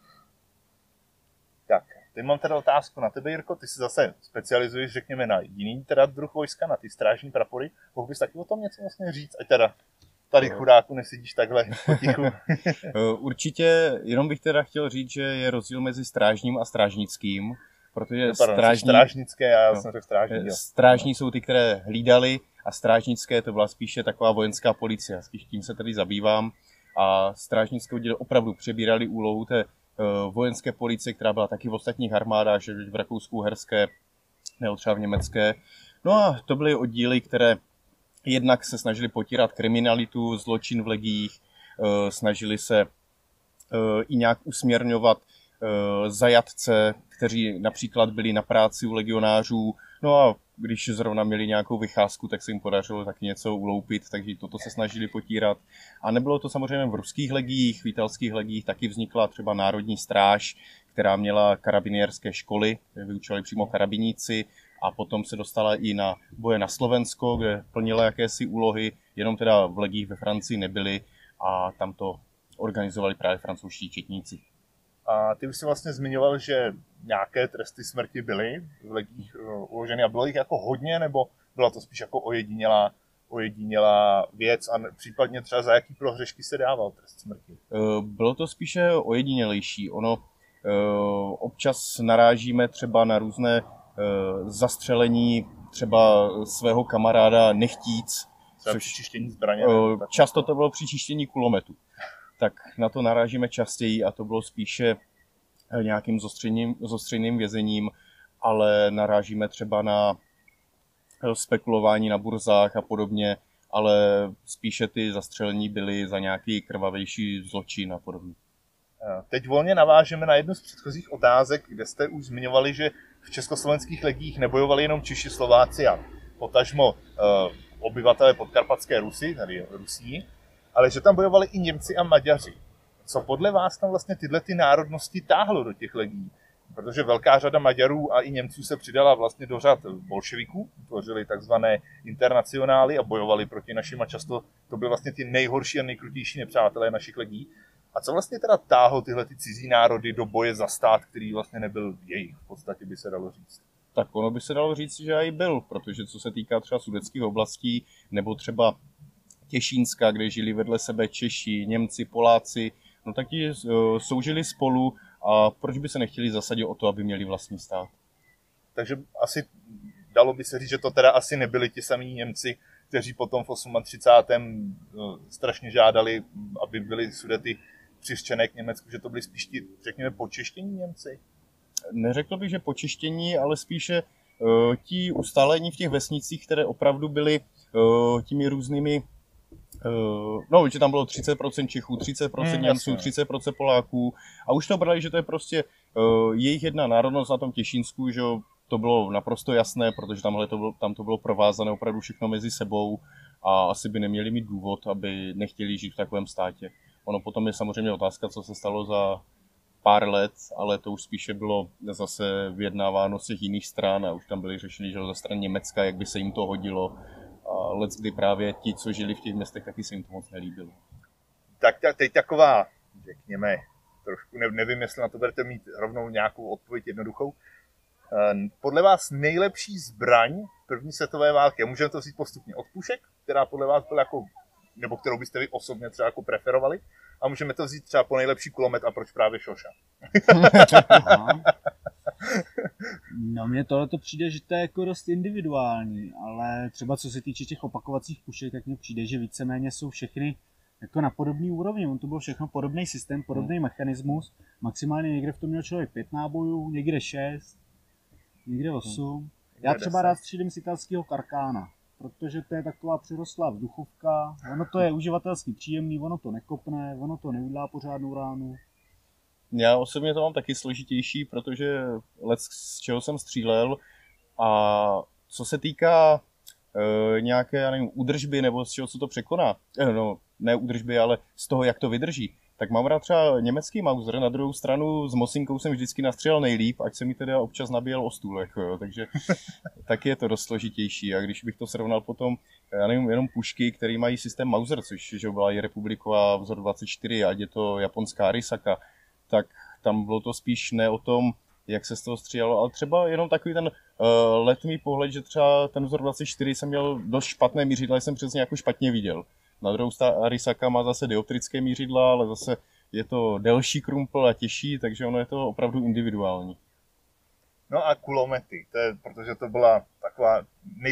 Tak, teď mám teda otázku na tebe, Jirko, ty se zase specializuješ, řekněme, na jiný teda druh vojska, na ty strážní prapory. Mohl bys taky o tom něco vlastně říct, ať teda tady chudáku nesedíš takhle potichu. Určitě, jenom bych teda chtěl říct, že je rozdíl mezi strážním a strážnickým, protože strážnické, já jsem řekl strážní. Strážní jsou ty, které hlídali a strážnické to byla spíše taková vojenská policie, spíš tím se tady zabývám a strážnické oddíly opravdu přebírali úlohu té vojenské policie, která byla taky v ostatních armádách, že v Rakousku-Uherské nebo třeba v německé. No a to byly oddíly, které jednak se snažili potírat kriminalitu, zločin v legiích, snažili se i nějak usměrňovat zajatce, kteří například byli na práci u legionářů. No a když zrovna měli nějakou vycházku, tak se jim podařilo taky něco uloupit, takže toto se snažili potírat. A nebylo to samozřejmě v ruských legiích, v italských legiích taky vznikla třeba Národní stráž, která měla karabinierské školy, kde vyučovali přímo karabiníci, a potom se dostala i na boje na Slovensko, kde plnila jakési úlohy, jenom teda v legiích ve Francii nebyly a tam to organizovali právě francouzští četníci. A ty už si vlastně zmiňoval, že nějaké tresty smrti byly v legích uloženy a bylo jich jako hodně, nebo byla to spíš jako ojedinělá věc a případně třeba za jaký prohřešky se dával trest smrti? Bylo to spíše ojedinělejší. Ono občas narážíme třeba na různé zastřelení třeba svého kamaráda nechtíc. Při čištění zbraně? Často to bylo při čištění kulometu. Tak na to narážíme častěji a to bylo spíše nějakým zostřeným vězením, ale narážíme třeba na spekulování na burzách a podobně, ale spíše ty zastřelení byly za nějaký krvavější zločin a podobně. Teď volně navážeme na jednu z předchozích otázek, kde jste už zmiňovali, že v československých legiích nebojovali jenom Češi, Slováci a potažmo obyvatelé podkarpatské Rusy, tady Rusí, ale že tam bojovali i Němci a Maďaři. Co podle vás tam vlastně tyhle ty národnosti táhlo do těch legií? Protože velká řada Maďarů a i Němců se přidala vlastně do řad bolševiků, tvořili takzvané internacionály a bojovali proti našim a často to byly vlastně ty nejhorší a nejkrutější nepřátelé našich legií. A co vlastně teda táhlo tyhle ty cizí národy do boje za stát, který vlastně nebyl jejich, v podstatě by se dalo říct? Tak ono by se dalo říct, že i byl, protože co se týká třeba sudetských oblastí, nebo třeba Těšínska, kde žili vedle sebe Češi, Němci, Poláci, no tak ti soužili spolu a proč by se nechtěli zasadit o to, aby měli vlastní stát? Takže asi dalo by se říct, že to teda asi nebyli ti samí Němci, kteří potom v 38. strašně žádali, aby byli Sudety přiřčené k Německu, že to byli spíš ti, řekněme, počeštění Němci? Neřekl bych, že počeštění, ale spíše ti ustálení v těch vesnicích, které opravdu byly těmi různými, že tam bylo 30% Čechů, 30% Němců, 30% Poláků a už to brali, že to je prostě jejich jedna národnost na tom Těšínsku, že to bylo naprosto jasné, protože tam to bylo provázané opravdu všechno mezi sebou a asi by neměli mít důvod, aby nechtěli žít v takovém státě. Ono potom je samozřejmě otázka, co se stalo za pár let, ale to už spíše bylo zase vyjednáváno z těch jiných stran a už tam byly řešeny, že ze strany Německa, jak by se jim to hodilo. A leckdy právě ti, co žili v těch městech, taky se jim to moc nelíbilo. Tak teď taková, řekněme, trošku nevím, jestli na to budete mít rovnou nějakou odpověď jednoduchou. Podle vás nejlepší zbraň první světové války, můžeme to vzít postupně od pušek, která podle vás byla jako, nebo kterou byste vy osobně třeba jako preferovali, a můžeme to vzít třeba po nejlepší kulomet a proč právě šoša. No mně tohle to přijde, že to je jako dost individuální, ale třeba co se týče těch opakovacích pušek, tak mně přijde, že víceméně jsou všechny jako na podobný úrovni. On to byl všechno podobný systém, podobný mechanismus. Maximálně někde v tom měl člověk 5 nábojů, někde 6, někde 8. Já třeba rád střílím z italského Karkána, protože to je taková přirostlá vzduchovka. Ono to je uživatelsky příjemný, ono to nekopne, ono to neudělá pořádnou ránu. Já osobně to mám taky složitější, protože z čeho jsem střílel a co se týká nějaké, já nevím, údržby nebo z čeho co to překoná, ne údržby, ale z toho, jak to vydrží, tak mám rád třeba německý Mauser, na druhou stranu s Mosinkou jsem vždycky nastřelil nejlíp, ať se mi teda občas nabíjel o stůl, takže taky je to dost složitější a když bych to srovnal potom, já nevím, jenom pušky, které mají systém Mauser, což že byla i republiková vzor 24, ať je to japonská Arisaka, tak tam bylo to spíš ne o tom, jak se z toho střílelo, ale třeba jenom takový ten letmý pohled, že třeba ten vzor 24 jsem měl dost špatné mířidla, jsem přesně jako špatně viděl. Na druhou stranu Arisaka má zase dioptrické mířidla, ale zase je to delší krumpl a těžší, takže ono je to opravdu individuální. No a kulomety, protože to byla taková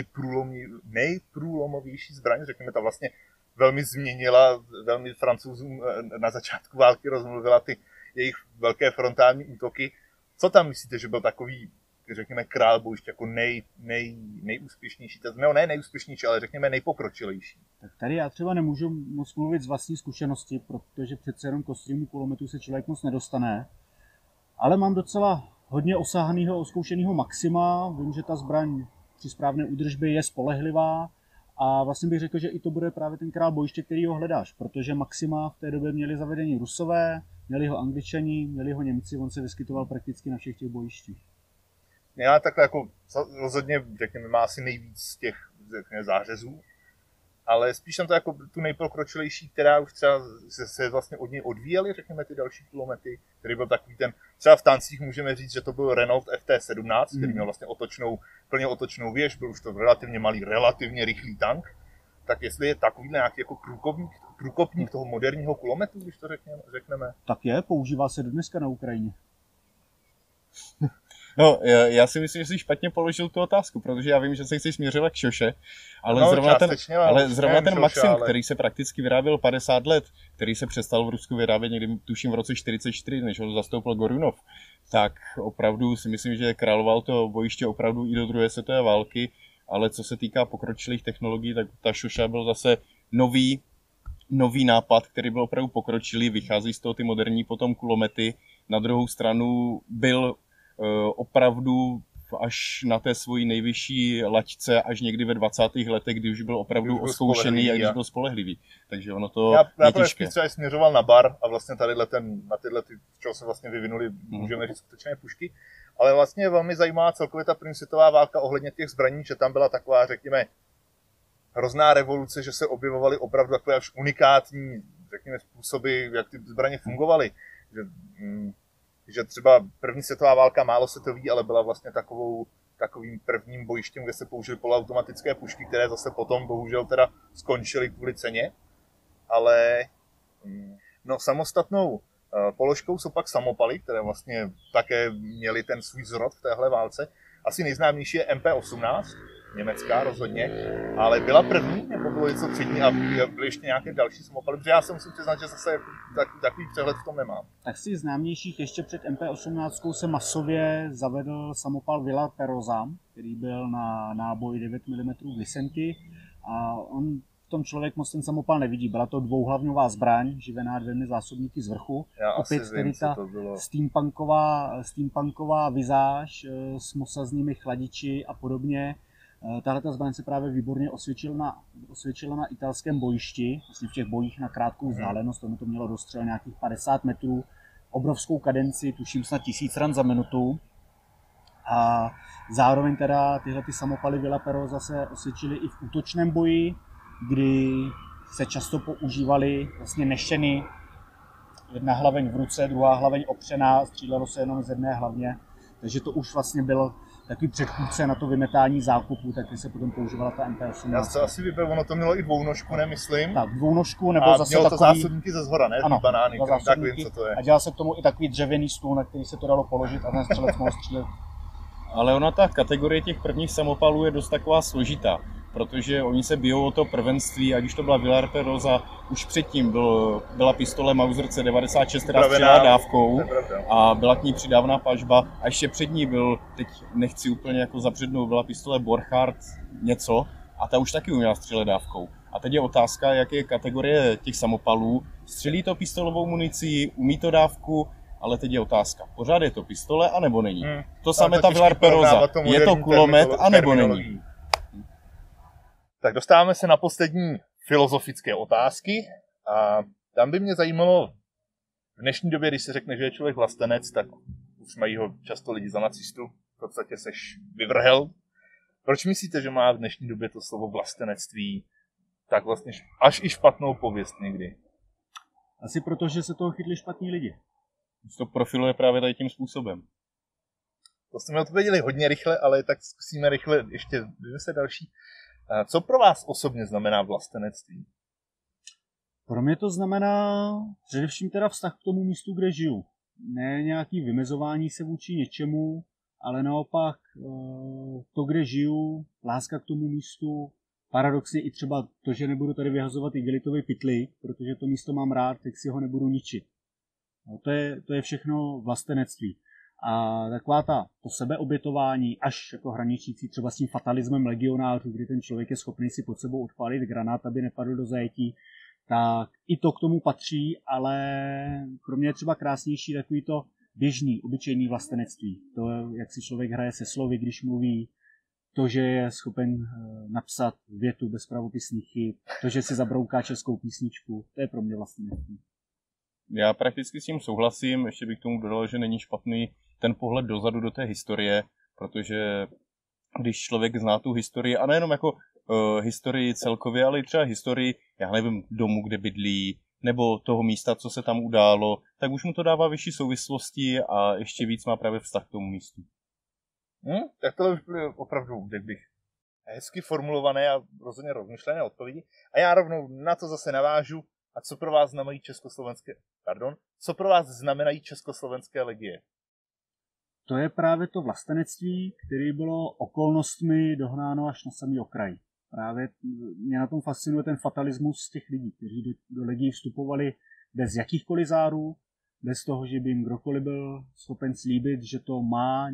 nejprůlomovější zbraň, řekněme, ta vlastně velmi změnila, velmi Francouzům na začátku války rozmluvila ty jejich velké frontální útoky. Co tam myslíte, že byl takový, řekněme, král bojiště jako nejúspěšnější? No ne nejúspěšnější, ale řekněme nejpokročilejší. Tak tady já třeba nemůžu moc mluvit z vlastní zkušenosti, protože přece jenom k ostrýmu kulometu se člověk moc nedostane. Ale mám docela hodně osahaného, oskoušeného Maxima. Vím, že ta zbraň při správné údržbě je spolehlivá. A vlastně bych řekl, že i to bude právě ten král bojiště, který ho hledáš, protože Maxima v té době měli zavedení Rusové, měli ho Angličani, měli ho Němci, on se vyskytoval prakticky na všech těch bojištích. Já takhle jako rozhodně, řekněme, má asi nejvíc těch, řekněme, zářezů, ale spíš jsem to jako tu nejpokročilejší, která už třeba se vlastně od něj odvíjely, řekněme, ty další kulomety, který byl takový ten, třeba v tancích můžeme říct, že to byl Renault FT-17, který měl vlastně plně otočnou věž, byl už to relativně malý, relativně rychlý tank, tak jestli je takový nějaký jako průkopník toho moderního kulometu, když to řekneme. Tak je, používá se do dneska na Ukrajině. No, já si myslím, že jsi špatně položil tu otázku, protože já vím, že se chceš směřovat k šoše, ale No, zrovna ten Maxim, ale... který se prakticky vyráběl 50 let, který se přestal v Rusku vyrábět někdy, tuším v roce 44, než ho zastoupil Gorunov, tak opravdu si myslím, že královal to bojiště opravdu i do druhé světové války, ale co se týká pokročilých technologií, tak ta šoša byl zase nový nápad, který byl opravdu pokročilý, vychází z toho ty moderní potom kulomety. Na druhou stranu byl opravdu až na té svojí nejvyšší laťce až někdy ve 20. letech, kdy už byl opravdu oskoušený a když byl spolehlivý. Takže ono to já je těžké. Já třeba směřoval na bar a vlastně na tyhle, z čeho se vlastně vyvinuli, můžeme říct, skutečné pušky. Ale vlastně je velmi zajímavá celkově ta první světová válka ohledně těch zbraní, že tam byla taková, řekněme, hrozná revoluce, že se objevovaly opravdu takové až unikátní, řekněme, způsoby, jak ty zbraně fungovaly. Že třeba první světová válka, málo se to ví, ale byla vlastně takovým prvním bojištěm, kde se použily poloautomatické pušky, které zase potom bohužel teda skončily kvůli ceně. Ale no, samostatnou položkou jsou pak samopaly, které vlastně také měly ten svůj zrod v téhle válce. Asi nejznámější je MP18, německá rozhodně, ale byla první, nebo bylo něco přední a byly ještě nějaké další samopaly, protože já se musím přiznat, že zase takový přehled v tom nemám. Tak z těch známějších ještě před MP18 se masově zavedl samopal Villa Perosa, který byl na náboj 9 mm Vicenty a on v tom člověk moc ten samopal nevidí. Byla to dvouhlavňová zbraň, živená 2 zásobníky z vrchu. Já opět asi tedy vím, ta steampunková vizáž s mosaznými chladiči a podobně. Tahle ta zbraň se právě výborně osvědčila na italském bojišti, vlastně v těch bojích na krátkou vzdálenost, tomu to mělo dostřel nějakých 50 metrů, obrovskou kadenci, tuším snad 1000 ran za minutu. A zároveň teda tyhle ty samopaly Villa Perosa se osvědčily i v útočném boji, kdy se často používaly vlastně nešeny, jedna hlaveň v ruce, druhá hlaveň opřená, střílelo se jenom z jedné hlavně, takže to už vlastně byl takový předchůdce na to vymetání zákupů, taky se potom používala ta MP18. Já se asi vyberu, ono to mělo i dvounožku, nemyslím. Tak, dvounožku, nebo a zase mělo takový... to zásobníky ze zhora, ne? Ano, banány, tak vím, co to je. A dělal se k tomu i takový dřevěný stůl, na který se to dalo položit a ten střelec mohl střílet. Ale ona ta kategorie těch prvních samopalů je dost taková složitá, protože oni se bijou o to prvenství, ať už to byla Villa Perosa, už předtím byla pistole Mauser C96, která střílela dávkou a byla k ní přidávaná pažba a ještě před ní byl, teď nechci úplně jako zapřednou, byla pistole Borchardt něco a ta už taky uměla střílet dávkou. A teď je otázka, jak je kategorie těch samopalů, střelí to pistolovou municí, umí to dávku, ale teď je otázka, pořád je to pistole, anebo není? To samé ta Villa Perosa, je to kulomet, anebo není? Tak dostáváme se na poslední filozofické otázky a tam by mě zajímalo, v dnešní době, když se řekne, že je člověk vlastenec, tak už mají ho často lidi za nacistu, v podstatě seš vyvrhel. Proč myslíte, že má v dnešní době to slovo vlastenectví tak vlastně až i špatnou pověst někdy? Asi proto, že se toho chytli špatní lidi. To profiluje právě tady tím způsobem. To jste mi odpověděli hodně rychle, ale tak zkusíme rychle ještě vymyslet další. Co pro vás osobně znamená vlastenectví? Pro mě to znamená především teda vztah k tomu místu, kde žiju. Ne nějaký vymezování se vůči něčemu, ale naopak to, kde žiju, láska k tomu místu, paradoxně i třeba to, že nebudu tady vyhazovat igelitový pytlík, protože to místo mám rád, tak si ho nebudu ničit. No, to je všechno vlastenectví. A taková to sebeobětování, až jako hraničící třeba s tím fatalismem legionářů, kdy ten člověk je schopný si pod sebou odpálit granát, aby nepadl do zajetí, tak i to k tomu patří, ale pro mě je třeba krásnější takový to běžný, obyčejný vlastenectví. To, jak si člověk hraje se slovy, když mluví, to, že je schopen napsat větu bez pravopisných chyb, to, že si zabrouká českou písničku, to je pro mě vlastenectví. Já prakticky s tím souhlasím, ještě bych k tomu dodal, že není špatný ten pohled dozadu do té historie, protože když člověk zná tu historii, a nejenom jako historii celkově, ale i třeba historii, já nevím, domu, kde bydlí, nebo toho místa, co se tam událo, tak už mu to dává vyšší souvislosti a ještě víc má právě vztah k tomu místu. Tak tohle už byly opravdu, bych hezky formulované a rozhodně rozmyšlené odpovědi. A já rovnou na to zase navážu. A co pro vás znamenají československé legie? to je právě to vlastenectví, které bylo okolnostmi dohnáno až na samý okraj. Právě mě na tom fascinuje ten fatalismus těch lidí, kteří do legií vstupovali bez jakýchkoliv záruk, bez toho, že by jim kdokoliv byl schopen slíbit, že to má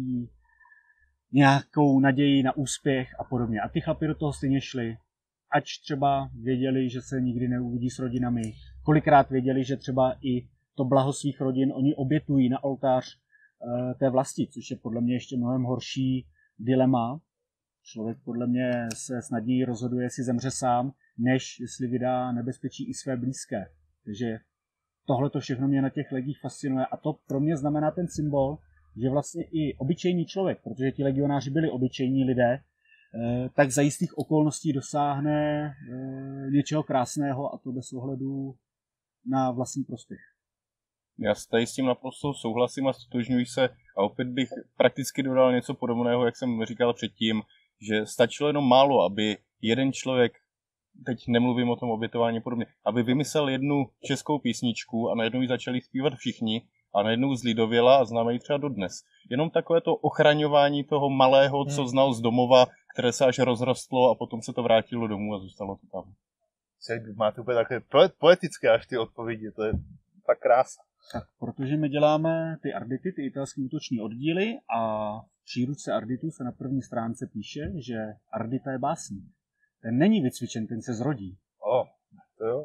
nějakou naději na úspěch a podobně. A ty chlapi do toho stejně šli, ač třeba věděli, že se nikdy neuvidí s rodinami. Kolikrát věděli, že třeba i to blaho svých rodin oni obětují na oltář té vlasti, což je podle mě ještě mnohem horší dilema. Člověk podle mě se snadněji rozhoduje, jestli zemře sám, než jestli vydá nebezpečí i své blízké. Takže tohle to všechno mě na těch legích fascinuje a to pro mě znamená ten symbol, že vlastně i obyčejný člověk, protože ti legionáři byli obyčejní lidé, tak za jistých okolností dosáhne něčeho krásného a to bez ohledu na vlastní prospěch. Já tady s tím naprosto souhlasím a stotožňuji se a opět bych prakticky dodal něco podobného, jak jsem říkal předtím, že stačilo jenom málo, aby jeden člověk, teď nemluvím o tom obětování podobně, aby vymyslel jednu českou písničku a najednou ji začali zpívat všichni a najednou zlidověla a známe ji třeba dodnes. Jenom takové to ochraňování toho malého, co znal z domova, které se až rozrostlo a potom se to vrátilo domů a zůstalo to tam. Máte úplně takové poetické až ty odpovědi, to je tak krása. Tak, protože my děláme ty ardity, ty italské útoční oddíly a v příručce arditů se na první stránce píše, že ardita je básník. Ten není vycvičen, ten se zrodí. To jo.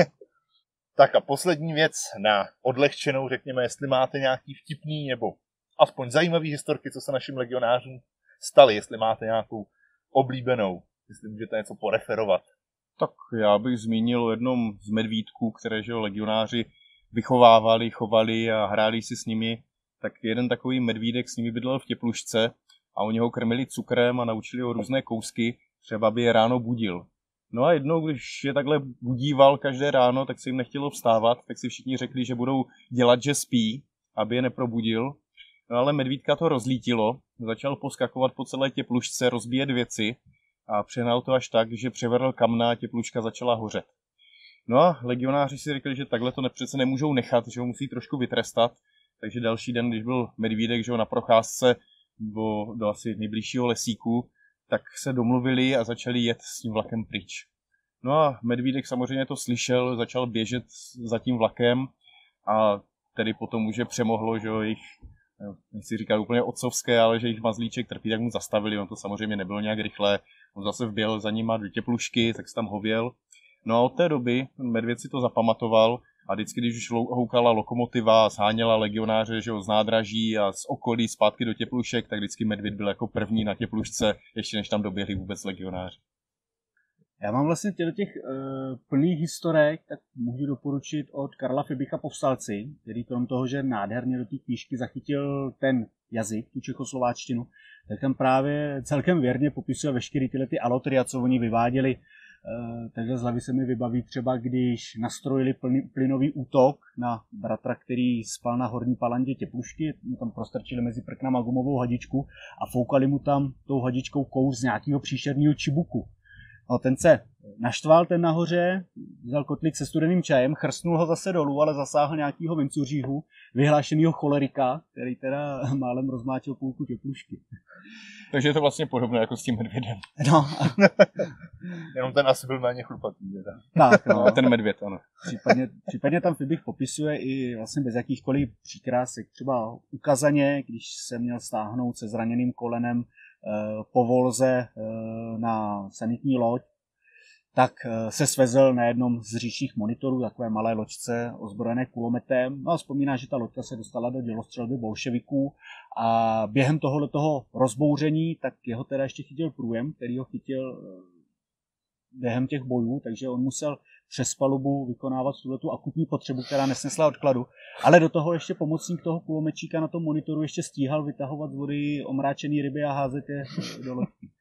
Tak a poslední věc na odlehčenou, řekněme, jestli máte nějaký vtipný nebo aspoň zajímavý historky, co se našim legionářům staly, jestli máte nějakou oblíbenou, jestli můžete něco poreferovat. Tak já bych zmínil o jednom z medvídků, které že legionáři vychovávali, chovali a hráli si s nimi. Tak jeden takový medvídek s nimi bydlel v Těplušce a oni ho krmili cukrem a naučili ho různé kousky, třeba by je ráno budil. No a jednou, když je takhle budíval každé ráno, tak se jim nechtělo vstávat, tak si všichni řekli, že budou dělat, že spí, aby je neprobudil. No ale medvídka to rozlítilo, začal poskakovat po celé Těplušce, rozbíjet věci a přehnal to až tak, že převrhl kamna a Těpluška začala hořet. No a legionáři si řekli, že takhle to přece nemůžou nechat, že ho musí trošku vytrestat, takže další den, když byl medvídek že ho na procházce do asi nejbližšího lesíku, tak se domluvili a začali jet s tím vlakem pryč. No a medvídek samozřejmě to slyšel, začal běžet za tím vlakem a tedy potom už je přemohlo, že jejich, nechci říkat úplně otcovské, ale že jejich mazlíček trpí, tak mu zastavili, on to samozřejmě nebylo nějak rychle, on zase vběl za nima do Těplušky, tak se tam hověl. No a od té doby medvěd si to zapamatoval a vždycky, když už houkala lokomotiva a sháněla legionáře že z nádraží a z okolí zpátky do Těplušek, tak vždycky medvěd byl jako první na Těplušce, ještě než tam doběhli vůbec legionáři. Já mám vlastně těch plných historek, tak můžu doporučit od Karla Fibicha Povstalci, který krom toho, že nádherně do té knížky zachytil ten jazyk, tu čechoslováčtinu, tak tam právě celkem věrně popisuje veškeré tyhle ty alotry a co oni vyváděli. Takže z hlavy se mi vybaví třeba, když nastrojili plynový útok na bratra, který spal na horní palandě Těplušky, mu tam prostrčili mezi prknama gumovou hadičku a foukali mu tam tou hadičkou kous z nějakého příšerného čibuku. No, ten se naštval, ten nahoře, vzal kotlík se studeným čajem, chrstnul ho zase dolů, ale zasáhl nějakýho vincuříhu, vyhlášenýho cholerika, který teda málem rozmáčil půlku Těplušky. Takže je to vlastně podobné jako s tím medvědem. No. Jenom ten asi byl méně chlupatý. Tak, no. Ten medvěd, ano. Případně tam Fibich popisuje i vlastně bez jakýchkoliv příkrásek. Třeba ukazaně, když se měl stáhnout se zraněným kolenem po volze na sanitní loď, tak se svezl na jednom z říčních monitorů, takové malé loďce ozbrojené kulometem. No a vzpomíná, že ta loďka se dostala do dělostřelby bolševiků a během tohoto rozbouření, tak jeho teda ještě chytil průjem, který ho chytil během těch bojů, takže on musel přes palubu vykonávat tu akutní potřebu, která nesnesla odkladu. Ale do toho ještě pomocník toho kulomečíka na tom monitoru ještě stíhal vytahovat z vody omráčený ryby a házet je do loďky.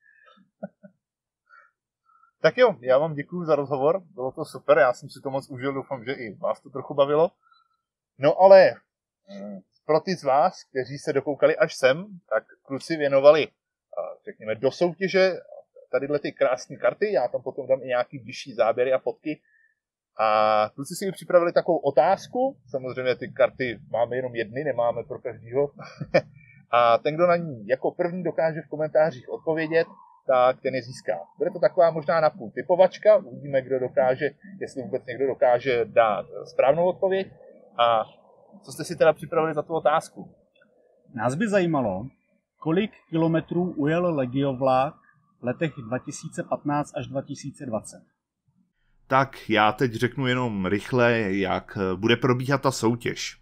Tak jo, já vám děkuju za rozhovor, bylo to super, já jsem si to moc užil, doufám, že i vás to trochu bavilo. No ale pro ty z vás, kteří se dokoukali až sem, tak kluci věnovali, řekněme, do soutěže tadyhle ty krásné karty, já tam potom dám i nějaký bližší záběry a fotky. A kluci si připravili takovou otázku, samozřejmě ty karty máme jenom jedny, nemáme pro každýho, a ten, kdo na ní jako první dokáže v komentářích odpovědět, tak ten je získá. Bude to taková možná napůl typovačka, uvidíme, kdo dokáže, jestli vůbec někdo dokáže dát správnou odpověď. A co jste si teda připravili za tu otázku? Nás by zajímalo, kolik kilometrů ujel legiovlak v letech 2015 až 2020. Tak já teď řeknu jenom rychle, jak bude probíhat ta soutěž.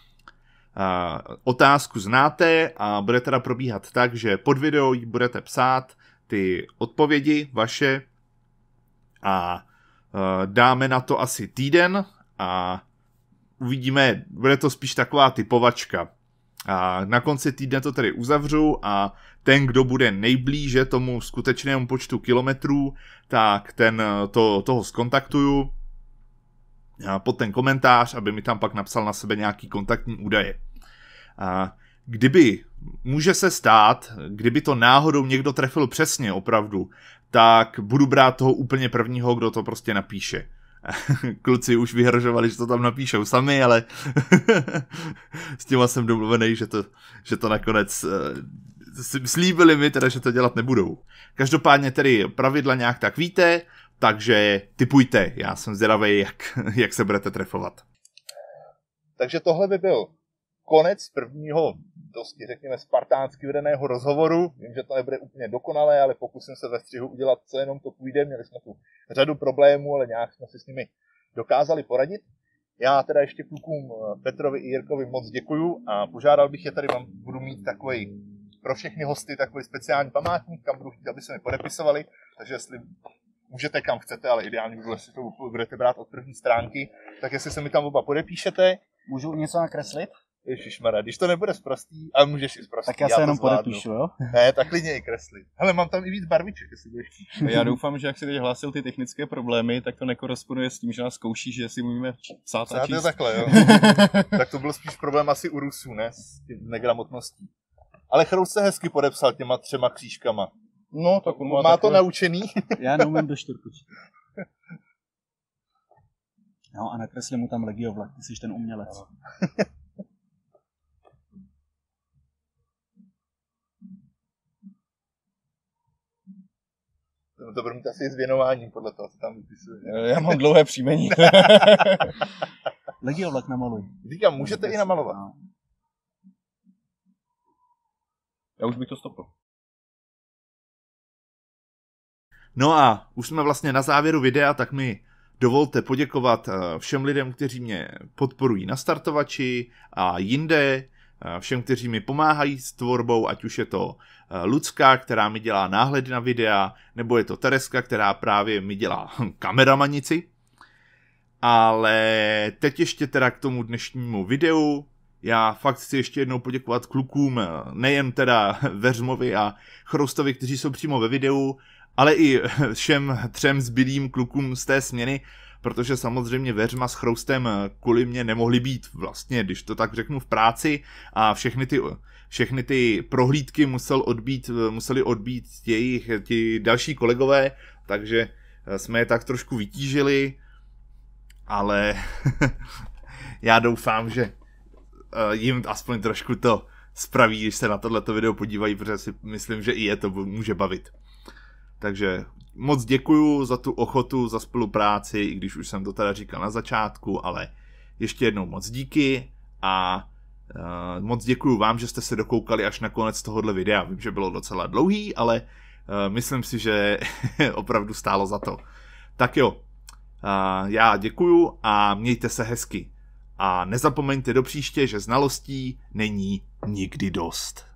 Otázku znáte a bude teda probíhat tak, že pod video budete psát ty odpovědi vaše a dáme na to asi týden a uvidíme, bude to spíš taková typovačka. A na konci týdne to tedy uzavřu a ten, kdo bude nejblíže tomu skutečnému počtu kilometrů, tak toho skontaktuju pod ten komentář, aby mi tam pak napsal na sebe nějaký kontaktní údaje. A může se stát, kdyby to náhodou někdo trefil přesně opravdu, tak budu brát toho úplně prvního, kdo to prostě napíše. Kluci už vyhrožovali, že to tam napíšou sami, ale s těma jsem domluvený, že to nakonec slíbili mi teda, že to dělat nebudou. Každopádně tedy pravidla nějak tak víte, takže tipujte, já jsem zvědavý, jak se budete trefovat. Takže tohle by byl konec prvního, dosti řekněme spartánsky vedeného rozhovoru. Vím, že to nebude úplně dokonalé, ale pokusím se ve střihu udělat, co jenom to půjde. Měli jsme tu řadu problémů, ale nějak jsme si s nimi dokázali poradit. Já teda ještě klukům Petrovi i Jirkovi moc děkuju a požádal bych je tady, budu mít takový pro všechny hosty takový speciální památník, kam budu chtít, aby se mi podepisovali, takže jestli můžete kam chcete, ale ideálně by bylo, jestli to budete brát od první stránky, tak jestli se mi tam oba podepíšete. Můžu něco nakreslit? Ježišmarja, když to nebude sprostý, ale můžeš i sprostý. Tak já se jenom podepíšu, jo? Ne, tak klidně i kreslit. Hele, mám tam i víc barviček, jestli budeš chtít. Já doufám, že jak si teď hlásil ty technické problémy, tak to nekoresponduje s tím, že nás zkouší, že si mluvíme psát a číst. Takhle, jo. Tak to byl spíš problém asi u Rusů, ne? S tím negramotností. Ale Chroust se hezky podepsal těma 3 křížkama. No, tak on má to naučený. Já neumím do 4 počítat. No a nakreslím mu tam legiovlak, ty jsi ten umělec. To bude mít asi s věnováním, podle toho, co tam vypisuje. Já mám dlouhé příjmení. Legiovlak namaluj. Říkám, můžete i namalovat. Já už bych to stopil. No a už jsme vlastně na závěru videa, tak mi dovolte poděkovat všem lidem, kteří mě podporují na Startovači a jinde, všem, kteří mi pomáhají s tvorbou, ať už je to Lucka, která mi dělá náhledy na videa, nebo je to Tereska, která právě mi dělá kameramanici. Ale teď ještě teda k tomu dnešnímu videu. Já fakt chci ještě jednou poděkovat klukům, nejen teda Veřmovi a Chroustovi, kteří jsou přímo ve videu, ale i všem 3 zbylým klukům z té směny, protože samozřejmě Veřma s Chroustem kvůli mě nemohli být vlastně, když to tak řeknu, v práci a všechny ty prohlídky museli odbít ti další kolegové, takže jsme je tak trošku vytížili, ale já doufám, že jim aspoň trošku to spraví, když se na tohleto video podívají, protože si myslím, že i je to může bavit. Takže moc děkuju za tu ochotu, za spolupráci, i když už jsem to teda říkal na začátku, ale ještě jednou moc díky a moc děkuju vám, že jste se dokoukali až na konec tohohle videa. Vím, že bylo docela dlouhý, ale myslím si, že opravdu stálo za to. Tak jo, já děkuju a mějte se hezky. A nezapomeňte do příště, že znalostí není nikdy dost.